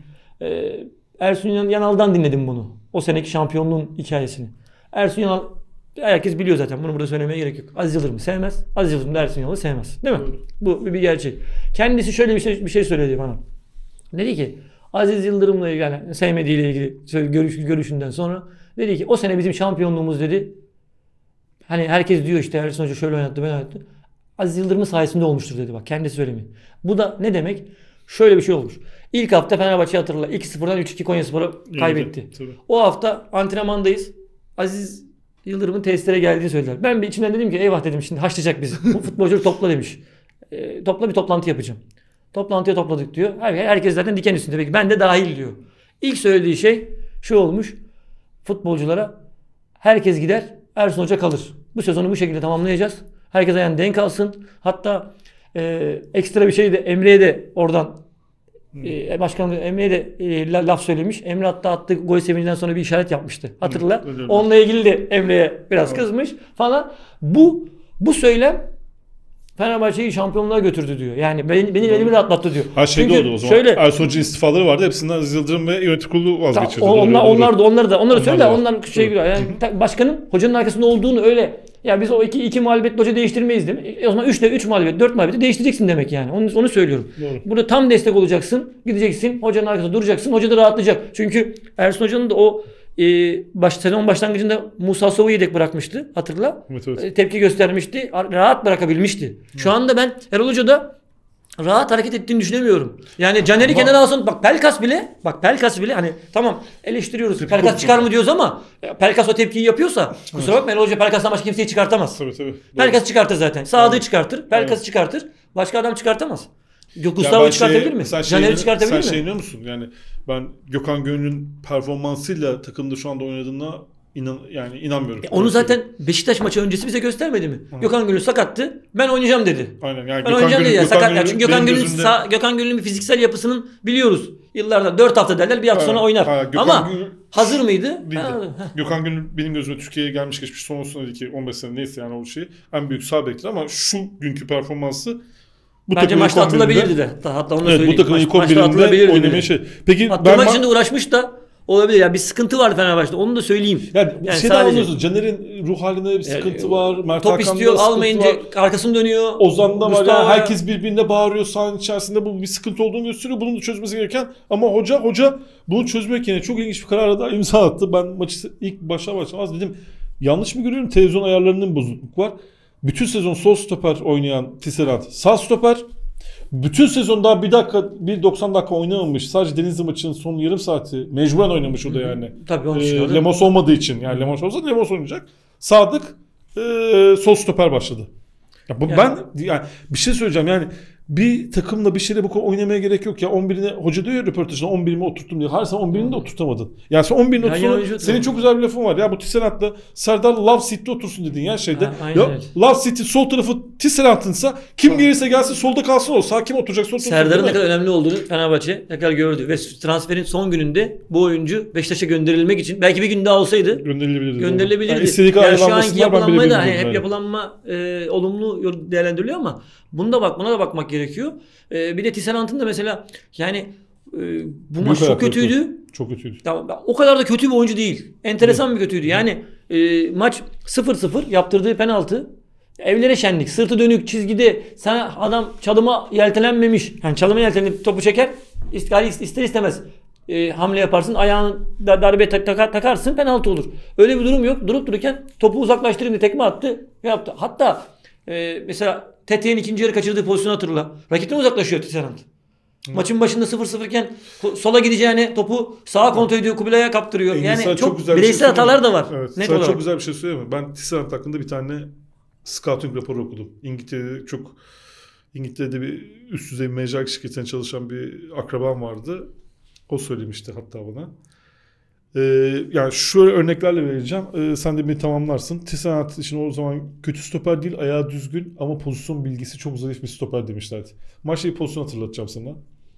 Ersun Yanal'dan dinledim bunu. O seneki şampiyonluğun hikayesini. Ersun Yanal, herkes biliyor zaten. Bunu burada söylemeye gerek yok. Aziz Yıldırım'ı sevmez. Aziz Yıldırım da Ersun Yanal'ı sevmez. Değil mi? Doğru. Bu bir gerçek. Kendisi şöyle bir şey söyledi bana. Dedi ki Aziz Yıldırım'la ilgili, yani sevmediğiyle ilgili görüşünden sonra dedi ki o sene bizim şampiyonluğumuz dedi. Hani herkes diyor işte Ersun Hoca şöyle oynattı, ben oynattı. Aziz Yıldırım'ın sayesinde olmuştur dedi, bak kendisi söylemiyor. Bu da ne demek? Şöyle bir şey olmuş. İlk hafta Fenerbahçe hatırla 2-0'dan 3-2 Konyaspor'a kaybetti. Tabii. O hafta antrenmandayız. Aziz Yıldırım'ın testlere geldiğini söylediler. Ben bir içimden dedim ki eyvah dedim, şimdi haşlayacak bizi. Bu futbolcuları topla demiş. Topla, bir toplantı yapacağım. Toplantıya topladık diyor. Herkes zaten diken üstünde. Peki ben de dahil diyor. İlk söylediği şey şu olmuş. Futbolculara herkes gider, Ersun Hoca kalır. Bu sezonu bu şekilde tamamlayacağız. Herkes ayağını denk alsın. Hatta ekstra bir şey de Emre'ye de oradan başkan Emre'ye de laf söylemiş. Emre hatta attığı gol sevincinden sonra bir işaret yapmıştı. Hatırla. Onunla ilgili de Emre'ye biraz kızmış falan. Bu söylem Fenerbahçe'yi şampiyonluğa götürdü diyor. Yani benim elimi de atlattı diyor. Her şey oldu o zaman. Ersun Hoca'nın istifaları vardı. Hepsinden Aziz Yıldırım ve yönetim kurulu vazgeçirdi. Onları söyle. Onlar şey giriyor. Yani başkanın hocanın arkasında olduğunu öyle. Ya biz o iki mağlubiyetle hoca değiştirmeyiz değil mi? O zaman 3 mağlubiyet, 4 mağlubiyeti değiştireceksin demek yani. Onu söylüyorum. Doğru. Burada tam destek olacaksın. Gideceksin. Hocanın arkasında duracaksın. Hoca da rahatlayacak. Çünkü Ersun Hoca'nın da o sezon başlangıcında Musa Sow'u yedek bırakmıştı. Hatırla. Evet. Tepki göstermişti. Rahat bırakabilmişti. Şu anda ben Erol Hoca'da rahat hareket ettiğini düşünemiyorum. Yani Caner'i kenara alsın. Bak Pelkas bile hani tamam eleştiriyoruz. Pelkas çıkar mı diyoruz ama Pelkas o tepkiyi yapıyorsa kusura bakma, Erol Hoca Pelkas'tan başka kimseyi çıkartamaz. Tabii. Pelkas çıkartır zaten. Sadık'ı çıkartır. Pelkas'ı çıkartır. Başka adam çıkartamaz. Gustavo çıkartabilir mi? Caner'i çıkartabilir mi? Sen inanıyor musun? Yani ben Gökhan Gönül'ün performansıyla takımda şu anda oynadığına inanmıyorum. Onu zaten Beşiktaş maçı öncesi bize göstermedi mi? Hı. Gökhan Gönül sakattı. Ben oynayacağım dedi. Aynen. Yani ben oynayacağım dedi. Yani sakat. Çünkü Gökhan Gönül'ün fiziksel yapısının biliyoruz. Yıllardan 4 hafta derler, bir hafta sonra oynar. Ama hazır mıydı? Gökhan Gönül benim gözüme Türkiye'ye gelmiş geçmiş son sonraki 15 sene neyse yani o şey en büyük sağ bektir ama şu günkü performansı bence maçta atılabilirdi de. Hatta onu söyleyeyim. Bu takımın ilk 11'inde oynamaya şey. Peki attırmak için de uğraşmış da olabilir. Yani bir sıkıntı vardı Fenerbahçe'de. Onu da söyleyeyim. Yani şeyden anlıyorsun. Caner'in ruh halinde bir sıkıntı var. Mert top istiyor, almayınca arkasını dönüyor. Ozan'da var. Yani herkes birbirine bağırıyor sahanın içerisinde. Bu bir sıkıntı olduğunu gösteriyor. Bunun da çözmesi gereken. Ama hoca bunu çözmek yerine çok ilginç bir karara da imza attı. Ben maçı ilk başlamaz dedim. Yanlış mı görüyorum? Televizyon ayarlarının bozukluk var. Bütün sezon sol stoper oynayan Tisserand sağ stoper. Bütün sezon daha 90 dakika oynamamış. Sadece Denizli maçının son yarım saati mecburen oynamış o da yani. Tabii onu düşünüyorum. Lemos olmadığı için. Yani Lemos olsa Lemos oynayacak. Sadık sol stoper başladı. Ben bir şey söyleyeceğim yani bir takımla bir şeyle bu kadar oynamaya gerek yok ya. 11'ine hoca diyor ya röportajında 11'imi oturttum diyor. Hayır sen 11'ini de oturtamadın. Yani sen 11'ini oturtamadın. Senin çok güzel bir lafın var. Ya bu Tisserand'la Serdar Love City'de otursun dedin ya şeyde. Love City sol tarafı Tisserand'ınsa kim gelirse gelsin solda kalsın o. Sağ kim oturacak sol Serdar'ın ne kadar önemli olduğunu Fenerbahçe tekrar gördü. Ve transferin son gününde bu oyuncu Beşiktaş'a gönderilmek için belki bir gün daha olsaydı gönderilebilirdi. Yani şu anki yapılanmayı da hep yapılanma olumlu değerlendiriliyor ama buna da bakmak gerekiyor. Bir de Tisserand'ın da mesela yani bu maç çok kötüydü. Çok kötüydü. O kadar da kötü bir oyuncu değil. Enteresan bir kötüydü. Yani maç 0-0 yaptırdığı penaltı. Evlere şenlik. Sırtı dönük çizgide. Adam çalıma yeltenenmemiş. Yani çalıma yeltenip topu çeker. İster istemez hamle yaparsın. Ayağını darbe takarsın. Penaltı olur. Öyle bir durum yok. Durup dururken topu uzaklaştırayım diye tekme attı. Yaptı. Hatta mesela Tete'nin ikinci yarı kaçırdığı pozisyonu hatırla. Rakipten uzaklaşıyor Tisserand. Maçın başında 0-0 iken sola gideceğine topu sağa kontrol ediyor, Kubilay'a kaptırıyor. Yani çok bireysel hatalar da var. Evet, net olarak. Çok güzel bir şey söyleyeyim mi? Ben Tisserand hakkında bir tane scouting raporu okudum. İngiltere'de bir üst düzey mecra şirketine çalışan bir akrabam vardı. O söylemişti hatta bana. Yani şöyle örneklerle vereceğim. Sen de beni tamamlarsın. Tisserand için o zaman kötü stoper değil, ayağı düzgün ama pozisyon bilgisi çok zayıf bir stoper demişlerdi. Maçta bir pozisyon hatırlatacağım sana.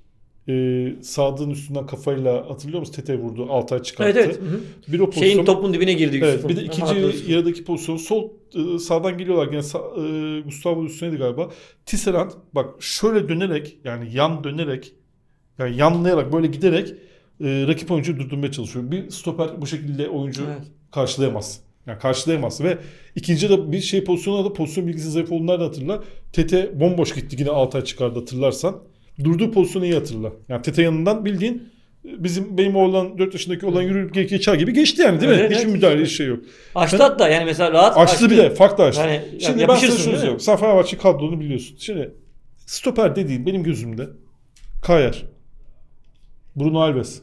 Sadık'ın üstünden kafayla hatırlıyor musun? Tete vurdu, Altay çıkarttı. Evet. Bir o pozisyon. Şeyin topun dibine girdi. Evet, bir de ikinci yarıdaki pozisyon. Sağdan geliyorlar. Yani Gustavo üstüneydi galiba. Tisserand bak şöyle dönerek yani yan dönerek yani yanlayarak böyle giderek rakip oyuncuyu durdurmaya çalışıyor. Bir stoper bu şekilde oyuncu karşılayamaz. Yani karşılayamaz ve ikinci de bir pozisyonda da pozisyon bilgisi zayıf olduğunu hatırla. Tete bomboş gitti yine Altay çıkardı hatırlarsan. Durduğu pozisyonu iyi hatırla. Yani Tete yanından bildiğin benim oğlan 4 yaşındaki olan yürüyüp geçer gibi geçti yani değil mi? Evet, hiçbir müdahale şey yok. Açtı hatta yani mesela rahat açtı. Bir de farklı açtı. Yani, şimdi ben sana şunu söylüyorum. Sen Fenerbahçe kadronu biliyorsun. Şimdi stoper dediğin benim gözümde Kayer, Bruno Alves.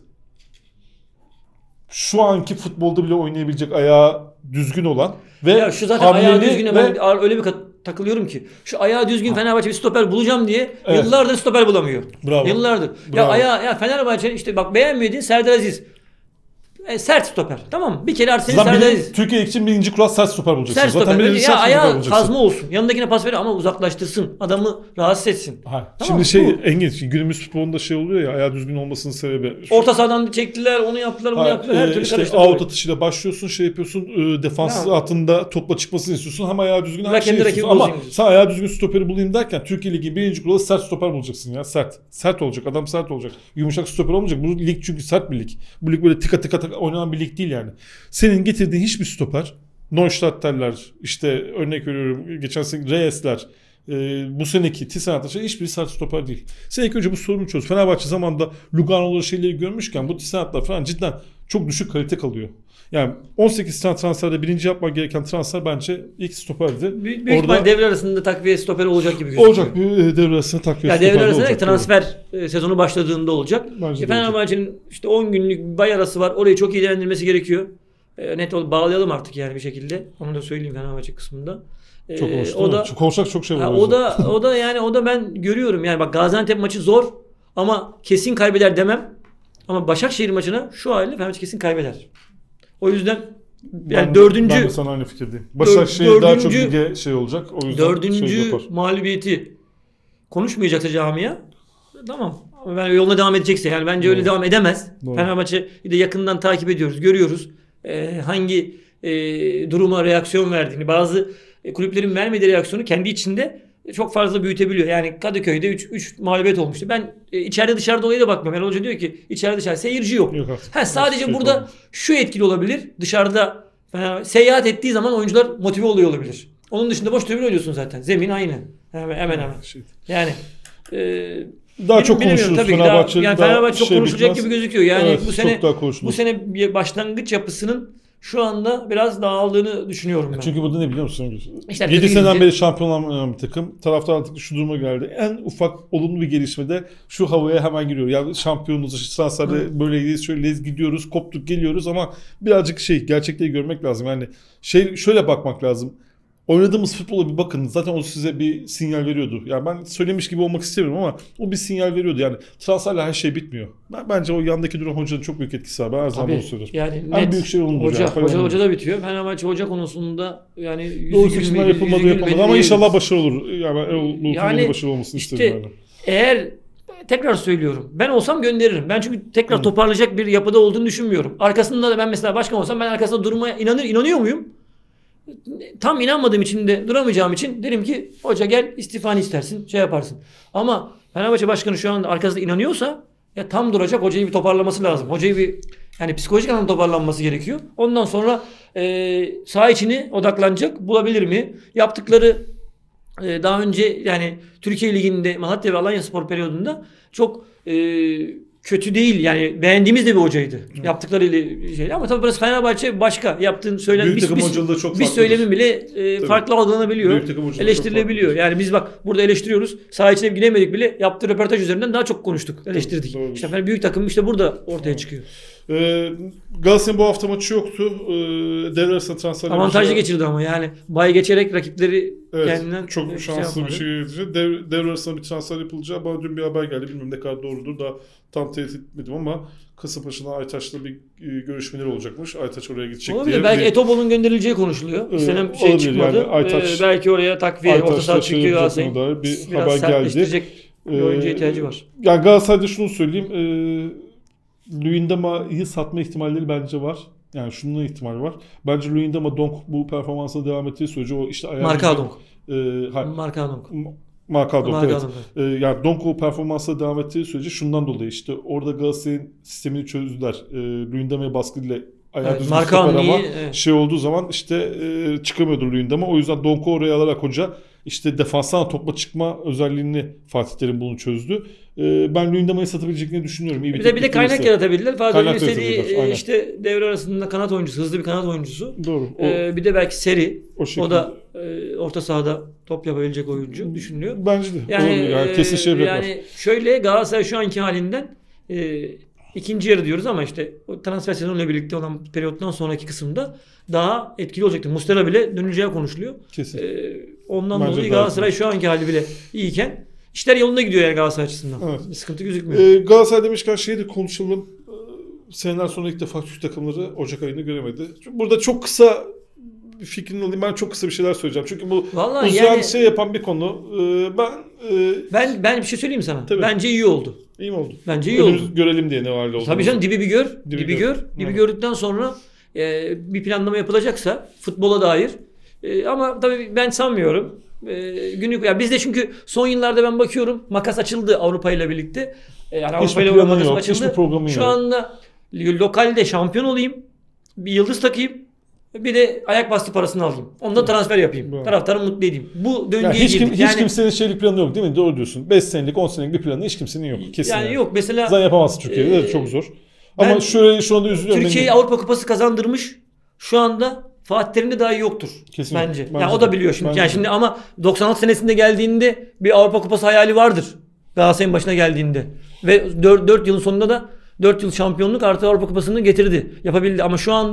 Şu anki futbolda bile oynayabilecek ayağı düzgün olan ve ya şu zaten ayağı düzgün ben öyle bir takılıyorum ki şu ayağı düzgün Fenerbahçe bir stoper bulacağım diye yıllardır stoper bulamıyor. Bravo. Yıllardır. Bravo. Ya Fenerbahçe işte bak beğenmediğin Serdar Aziz. Sert stoper. Tamam mı? Bir kere artık Serdar Aziz. Türkiye için birinci kural sert stoper bulacaksın. Sert stoper. Ya ayağı kazma olsun. Yanındakine pas verir ama uzaklaştırsın. Adamı rahatsız etsin. Tamam, şimdi Engin günümüz futbolunda oluyor ya ayağı düzgün olmasının sebebi. Orta sahadan çektiler, onu yaptılar, bunu yaptılar. Her türlü işte out atışıyla başlıyorsun, yapıyorsun. Defans hattında topla çıkmasını istiyorsun. Hem ayağı düzgün hem istiyorsun. Ama sen ayağı düzgün stoperi bulayım derken Türkiye Ligi birinci kuralı sert stoper bulacaksın ya. Sert. Sert olacak. Adam sert olacak. Yumuşak stoper olmayacak. Bu lig çünkü sert bir lig. Bu lig böyle tıka oynanan bir lig değil yani. Senin getirdiğin hiçbir stoper, Neustadter'ler, işte örnek veriyorum geçen sene Reyes'ler, bu seneki Tisserand'lar hiçbir sert stoper değil. Sen ilk önce bu sorunu çöz. Fenerbahçe zamanında Lugano'ları şeyleri görmüşken bu Tisserand'lar falan cidden çok düşük kalite kalıyor. Yani 18 tane transferde birinci yapmak gereken transfer bence ilk stoperdi. Büyük ihtimal devre arasında takviye stoperi olacak gibi gözüküyor. Olacak. Devre arasında takviye stoperi olacak. Devre arasında transfer doğru. Sezonu başladığında olacak. Fenerbahçe'nin işte 10 günlük bay arası var. Orayı çok iyi değerlendirmesi gerekiyor. net bağlayalım artık yani bir şekilde. Onu da söyleyeyim Fenerbahçe kısmında. Çok hoş. Konuşacak çok şey var. O da ben görüyorum. Yani bak Gaziantep maçı zor ama kesin kaybeder demem. Ama Başakşehir maçına şu haliyle Fenerbahçe kesin kaybeder. O yüzden yani ben de sana aynı fikirdeyim. Başakşehir daha çok lige şey olacak. O yüzden dördüncü mağlubiyeti konuşmayacaksa camia tamam. Ama ben yoluna devam edecekse yani bence öyle devam edemez. Fenerbahçe'yi de yakından takip ediyoruz, görüyoruz. Hangi duruma reaksiyon verdiğini, bazı kulüplerin vermediği reaksiyonu kendi içinde çok fazla büyütebiliyor. Yani Kadıköy'de 3 mağlubiyet olmuştu. Ben içeride dışarıda olayı da bakmıyorum. Erol Hoca diyor ki içeride dışarı seyirci yok. Sadece burada şu etkili olabilir. Dışarıda seyahat ettiği zaman oyuncular motive oluyor olabilir. Onun dışında boş tribün oynuyorsun zaten. Zemin aynı. Hemen. Yani daha çok konuşuruz Fenerbahçe. Yani Fenerbahçe çok konuşulacak gibi gözüküyor. Yani evet, bu sene başlangıç yapısının şu anda biraz dağıldığını düşünüyorum ben. Çünkü bu da ne biliyor musun? 7 seneden beri şampiyon olamayan bir takım. Taraftar artık şu duruma geldi. En ufak olumlu bir gelişmede şu havaya hemen giriyor. Yani şampiyonluğuz, transferde böyleyiz, şöyleyiz, gidiyoruz, koptuk, geliyoruz ama birazcık gerçekleri görmek lazım. Yani şöyle bakmak lazım. Oynadığımız futbola bir bakın. Zaten o size bir sinyal veriyordu. Yani ben söylemiş gibi olmak istemiyorum ama o bir sinyal veriyordu. Yani transferle her şey bitmiyor. Bence o yandaki duran hocanın çok büyük etkisi var. Ben her zaman bunu söylerim. Yani en büyük şey onundur. Hoca da bitiyor. Fenerbahçe hoca konusunda yani doğru seçimler yapılmadı ama inşallah başarılı olur. Yani başarılı olmasını isterim. Eğer tekrar söylüyorum. Ben olsam gönderirim. Ben çünkü tekrar toparlayacak bir yapıda olduğunu düşünmüyorum. Arkasında da ben mesela başkan olsam ben arkasında durmaya inanıyor muyum? Tam inanmadığım için de duramayacağım için derim ki hoca gel istifanı istersin yaparsın. Ama Fenerbahçe başkanı şu anda arkasında inanıyorsa tam duracak, hocayı bir toparlaması lazım. Hocayı bir yani psikolojik anlamda toparlanması gerekiyor. Ondan sonra saha içini odaklanacak, bulabilir mi? Yaptıkları daha önce yani Türkiye Ligi'nde Malatya ve Alanyaspor periyodunda çok kötü değil yani beğendiğimiz de bir hocaydı. Yaptıklarıyla ama tabii burası Fenerbahçe başka. Yaptığın söylem bir söylemin bile farklı algılanabiliyor. Eleştirilebiliyor. Yani biz bak burada eleştiriyoruz. Saha içine giremedik bile yaptığı röportaj üzerinden daha çok konuştuk. Eleştirdik. Doğru. İşte büyük takım işte burada ortaya çıkıyor. Galatasaray'ın bu hafta maçı yoktu. Devre arasında transfer avantajlı geçirdi ama yani bay geçerek rakipleri kendinden çok şanslı bir şey getirdi. Devre arasında bir transfer yapılacağı bana dün bir haber geldi. Bilmiyorum ne kadar doğrudur da tam teyit etmedim ama Kasımpaşa'da Aytaç'la bir görüşmeleri olacakmış. Aytaç oraya gidecek olabilir. diye. Belki Etobo'nun gönderileceği konuşuluyor. Senem çıkmadı. Yani Aytaç, belki oraya takviye orta saha çıkıyor Galatasaray'ın. Bir haber geldi. Bir oyuncuya ihtiyacı var. Yani Galatasaray'da şunu söyleyeyim. Luyendama'yı satma ihtimalleri bence var. Yani şunun ihtimali var. Bence Luyendama Donk bu performansına devam ettiği sürece o işte Marka Donk. Evet. Yani Donk o performansına devam ettiği sürece şundan dolayı işte orada Galatasaray'ın sistemini çözdüler. Luyendama'ya baskıyla ayağı düzgün stoper ama şey olduğu zaman işte çıkamıyordu Luyendama. O yüzden Donk'u oraya alarak hoca işte defanstan topla çıkma özelliğini Fatih Terim bunu çözdü. Ben Luyendama'yı satabileceklerini düşünüyorum. Bir de kaynak yaratabilirler. Fatih'in istediği işte devre arasında kanat oyuncusu, hızlı bir kanat oyuncusu. Doğru. Bir de belki Seri. O da orta sahada top yapabilecek oyuncu düşünülüyor. Bence de. Yani kesin şey yapacaklar. Yani şöyle Galatasaray şu anki halinden ikinci yarı diyoruz ama işte o transfer sezonuyla birlikte olan periyottan sonraki kısımda daha etkili olacaktır. Muslera bile döneceği konuşuluyor. Kesin. Ondan dolayı Galatasaray şu anki hali bile iyiyken işler yolunda gidiyor yani Galatasaray açısından. Evet. Bir sıkıntı gözükmüyor. Galatasaray demişken şeyi de konuşalım. Seneler sonra ilk defa Türk takımları Ocak ayında göremedi. Burada çok kısa bir fikrini alayım. Ben çok kısa bir şeyler söyleyeceğim. Çünkü bu uzayan şey yapan bir konu. Ben bir şey söyleyeyim sana. Tabii. Bence iyi oldu. İyi mi oldu? Bence iyi oldu. Görelim diye ne vardı oldu. Tabii canım dibi bir gör. Dibi gördükten sonra bir planlama yapılacaksa futbola dair. Ama tabii ben sanmıyorum. Ya bizde çünkü son yıllarda ben bakıyorum makas açıldı Avrupa ile birlikte. Yani Avrupa ile makas açıldı. Şu anda lokalde şampiyon olayım. Bir yıldız takayım. Bir de ayak bastı parasını alayım. Onunla transfer yapayım. Evet. Taraftarı mutlu edeyim. Bu döngüye girdik. Hiç kimsenin şeylik planı yok değil mi? Doğru diyorsun. 5 senelik 10 senelik bir planı hiç kimsenin yok. Kesin yani yok. Mesela zaten yapamazsın Türkiye'de de çok zor. Ama şu anda üzülüyorum. Türkiye'ye Avrupa Kupası kazandırmış. Şu anda Fatih Terim'de daha iyi yoktur. Kesinlikle. Bence. Yani o da biliyor şimdi. Yani şimdi ama 96 senesinde geldiğinde bir Avrupa Kupası hayali vardır. Galatasaray'ın başına geldiğinde. Ve 4 yılın sonunda da 4 yıl şampiyonluk artı Avrupa Kupası'nı getirdi. Yapabildi. Ama şu anda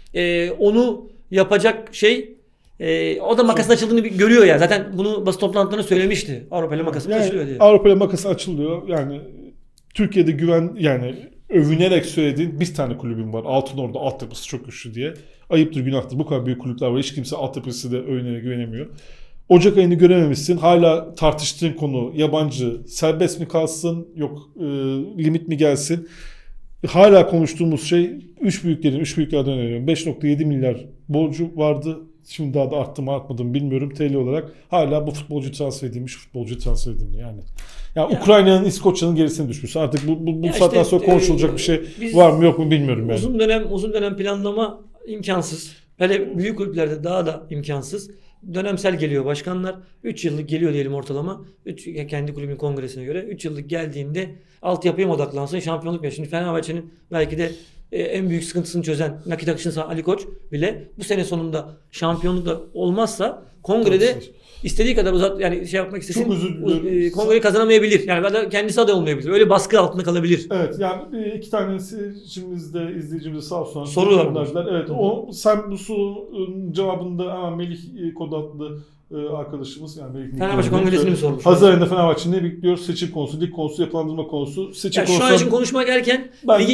onu yapacak şey o da makasın açıldığını görüyor ya. Zaten bunu basın toplantılarında söylemişti. Avrupa ile makasın açılıyor diye. Avrupa ile makası açılıyor. Yani Türkiye'de yani övünerek söylediğin bir tane kulübüm var. Altınordu altyapısı çok güçlü diye. Ayıptır, günahtır. Bu kadar büyük kulüpler var. Hiç kimse altyapısı da övünerek güvenemiyor. Ocak ayını görememişsin. Hala tartıştığın konu yabancı serbest mi kalsın, yok limit mi gelsin? Hala konuştuğumuz şey 3 büyüklerden öneriyorum. 5.7 milyar borcu vardı. Şimdi daha da arttı mı artmadı mı bilmiyorum. TL olarak hala bu futbolcu transfer edilmiş, futbolcu transfer edilmiş yani. Ya Ukrayna'nın, İskoçya'nın gerisine düşmüş. Artık bu saatten sonra konuşulacak bir şey var mı yok mu bilmiyorum yani. Uzun dönem planlama imkansız. Hele büyük kulüplerde daha da imkansız. Dönemsel geliyor başkanlar. 3 yıllık geliyor diyelim ortalama. Kendi kulübünün kongresine göre. 3 yıllık geldiğinde altyapıya mı odaklansın? Şampiyonluk mu? Şimdi Fenerbahçe'nin belki de en büyük sıkıntısını çözen nakit akışını sağlayan Ali Koç bile bu sene sonunda şampiyonluk da olmazsa kongrede istediği kadar yani şey yapmak istesin kongreyi kazanamayabilir. Yani kendisi aday olmayabilir. Öyle baskı altında kalabilir. Evet yani 2 tanesi içimizde izleyicimize sağ olsun sorular. Evet sen bu sorunun cevabında hemen Melih Kod adlı arkadaşımız yani Melih Fenerbahçe kongresini mi sormuş? Hazır ayında Fenerbahçe ne bekliyor? Seçim konusu, lig konusu, yapılandırma konusu. Seçim konusu. Şu an için konuşmak erken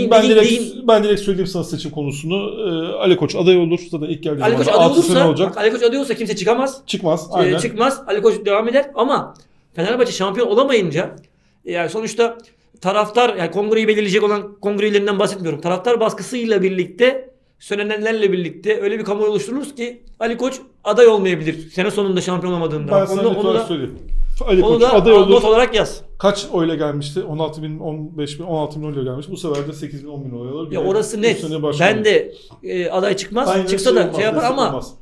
ben direkt söyleyeyim sana seçim konusunu. Ali Koç aday olur. Zaten ilk geldiği Ali Koç aday olursa, Ali Koç aday olursa kimse çıkamaz. Aynen. Çıkmaz. Ali Koç devam eder ama Fenerbahçe şampiyon olamayınca yani sonuçta taraftar yani kongreyi belirleyecek olan kongre üyelerinden bahsetmiyorum. Taraftar baskısıyla birlikte söylenenlerle birlikte öyle bir kamuoyu oluşturulur ki Ali Koç aday olmayabilir sene sonunda şampiyon olamadığında. Ben sana onu da söyleyeyim. Ali Koç aday olur. Not olarak yaz. Kaç oyla gelmişti? 16 bin, 15 bin, 16 bin oyla gelmiş. Bu sefer de 8 bin, 10 bin oy alır. Ya orası net. Ben de aday çıkmaz. Aynen çıksa da şey yapar ama olmaz.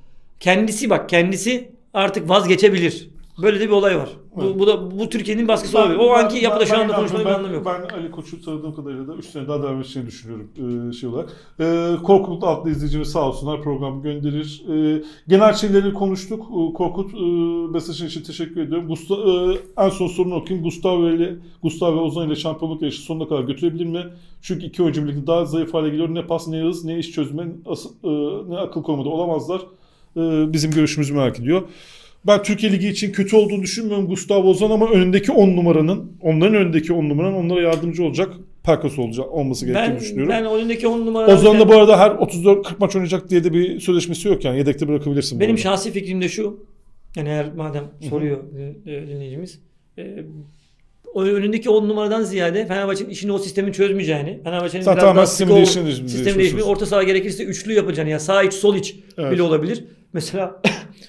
Kendisi artık vazgeçebilir. Böyle de bir olay var. Evet. Bu Türkiye'nin baskısı olabilir. O anki yapıda şu anda konuşmanın bir anlamı yok. Ben Ali Koç'u tanıdığım kadarıyla da 3 sene daha devam edeceğini düşünüyorum şey olarak. Korkut adlı izleyicimiz sağ olsunlar programı gönderir. Genel şeyleri konuştuk. Korkut mesajın için teşekkür ediyorum. En son sorunu okuyayım. Gustavo ve Ozan ile şampiyonluk yarışı sonuna kadar götürebilir mi? Çünkü iki oyuncu birlikte daha zayıf hale geliyor. Ne pas, ne hız, ne iş çözme, ne akıl konuda olamazlar. Bizim görüşümüzü merak ediyor. Ben Türkiye Ligi için kötü olduğunu düşünmüyorum Gustavo Ozan ama onların önündeki 10 numaranın onlara yardımcı olacak Pelkas olması gerektiğini düşünüyorum. Ben önündeki 10 numara Ozan'la bu arada her 34-40 maç oynayacak diye de bir sözleşmesi yok yani yedekte bırakabilirsin. Benim şahsi fikrim de şu. Yani eğer madem soruyor dinleyicimiz. Önündeki 10 numaradan ziyade Fenerbahçe'nin işini o sistemin çözmeyeceğini, Fenerbahçe'nin biraz daha sistem değişimi, orta saha gerekirse üçlü yapacağını ya sağ iç sol iç bile olabilir. Mesela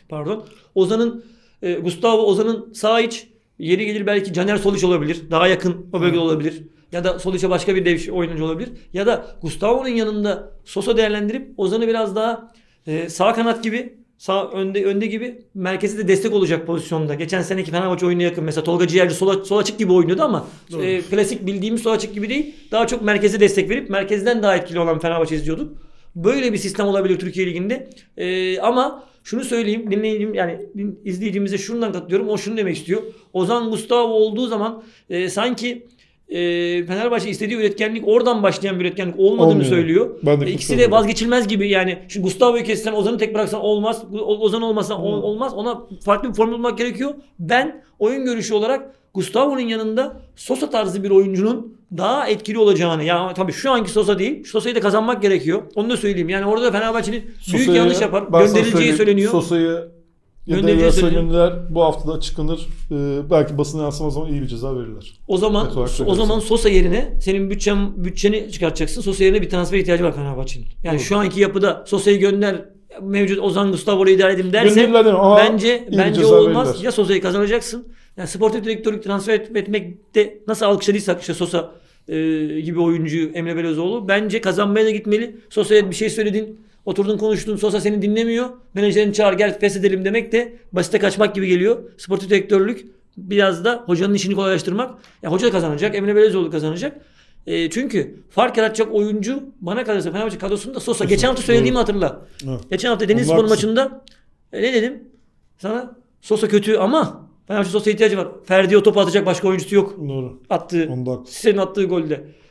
Gustavo Ozan'ın sağ iç yeri gelir belki Caner sol iç olabilir. Daha yakın o bölgede olabilir. Ya da sol içe başka bir oyuncu olabilir. Ya da Gustavo'nun yanında Sosa değerlendirip Ozan'ı biraz daha sağ kanat gibi sağ önde gibi merkeze de destek olacak pozisyonda. Geçen seneki Fenerbahçe oyununa yakın. Mesela Tolga Ciğerci sol açık gibi oynuyordu ama klasik bildiğimiz sol açık gibi değil. Daha çok merkeze destek verip merkezden daha etkili olan Fenerbahçe izliyorduk. Böyle bir sistem olabilir Türkiye Ligi'nde. Ama şunu söyleyeyim izleyicimize şundan katılıyorum. O şunu demek istiyor. Ozan Gustavo olduğu zaman sanki Fenerbahçe istediği üretkenlik oradan başlayan bir üretkenlik olmadığını söylüyor. İkisi de vazgeçilmez gibi yani. Şimdi Gustavo'yu kessen Ozan'ı tek bıraksan olmaz. Ozan olmasa olmaz. Ona farklı bir formül bulmak gerekiyor. Ben oyun görüşü olarak Gustavo'nun yanında Sosa tarzı bir oyuncunun daha etkili olacağını ya tabii şu anki Sosa değil. Sosa'yı da kazanmak gerekiyor. Onu da söyleyeyim. Yani orada da Fenerbahçe'nin büyük yanlış yapar. Gönderileceği söyleniyor. Sosa'yı gönderileceği bu haftada açıklanır. Belki basına yansımaz ama iyi bir ceza verirler. O zaman Sosa yerine senin bütçeni çıkartacaksın. Sosa yerine bir transfer ihtiyacı var Fenerbahçe'nin. Yani şu anki yapıda Sosa'yı gönder mevcut Ozan Gustavo'yu idare edeyim derse bence olmaz. Verirler. Ya Sosa'yı kazanacaksın. Yani sportif direktörlük transfer etmekte nasıl alkışladıysak işte Sosa gibi oyuncuyu Emre Belözoğlu bence kazanmaya da gitmeli. Sosa'ya bir şey söyledin. Oturdun konuştun Sosa seni dinlemiyor. Menajerini çağır gel feshedelim demek de basite kaçmak gibi geliyor. Sportif direktörlük biraz da hocanın işini kolaylaştırmak. Ya hoca kazanacak. Emre Belözoğlu kazanacak. Çünkü fark yaratacak oyuncu bana kalırsa Fenerbahçe kadrosunda Sosa. Geçen hafta söylediğimi hatırla. Geçen hafta Denizlispor maçında ne dedim? Sana Sosa kötü ama Fenerbahçe Sosa'ya ihtiyacı var. Ferdi'ye topu atacak başka oyuncusu yok. Doğru. Senin attığı golde.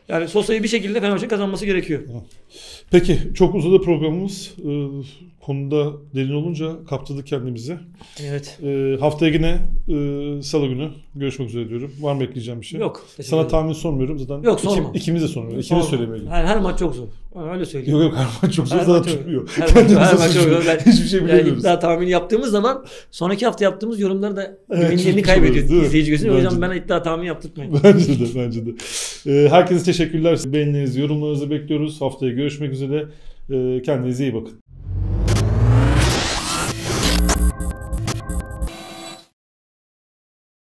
Yani Sosa'yı bir şekilde Fenerbahçe kazanması gerekiyor. Peki çok uzadı programımız. Konuda derin olunca kaptırdık kendimizi. Evet. Haftaya yine Salı günü görüşmek üzere diyorum. Var mı ekleyeceğim bir şey? Yok. Sana tahmin sormuyorum zaten. Yok, sorma. İkimiz de sormuyoruz. İkimiz söylemeyelim. Her maç çok zor. Öyle söyleyeyim. Yok her maç çok zor zaten tutmuyor. Her maç çok zor. Hiçbir şey bilemiyoruz. Yani iddia tahmini yaptığımız zaman sonraki hafta yaptığımız yorumları da Evet, güvenilirliğini çok kaybediyor zor, izleyici gözünde. O Bence yüzden de. ben iddia tahmini yaptırtmayın. Bence de. Herkese teşekkürler. Beğenilerinizi, yorumlarınızı bekliyoruz. Haftaya görüşmek üzere. Kendinize iyi bakın.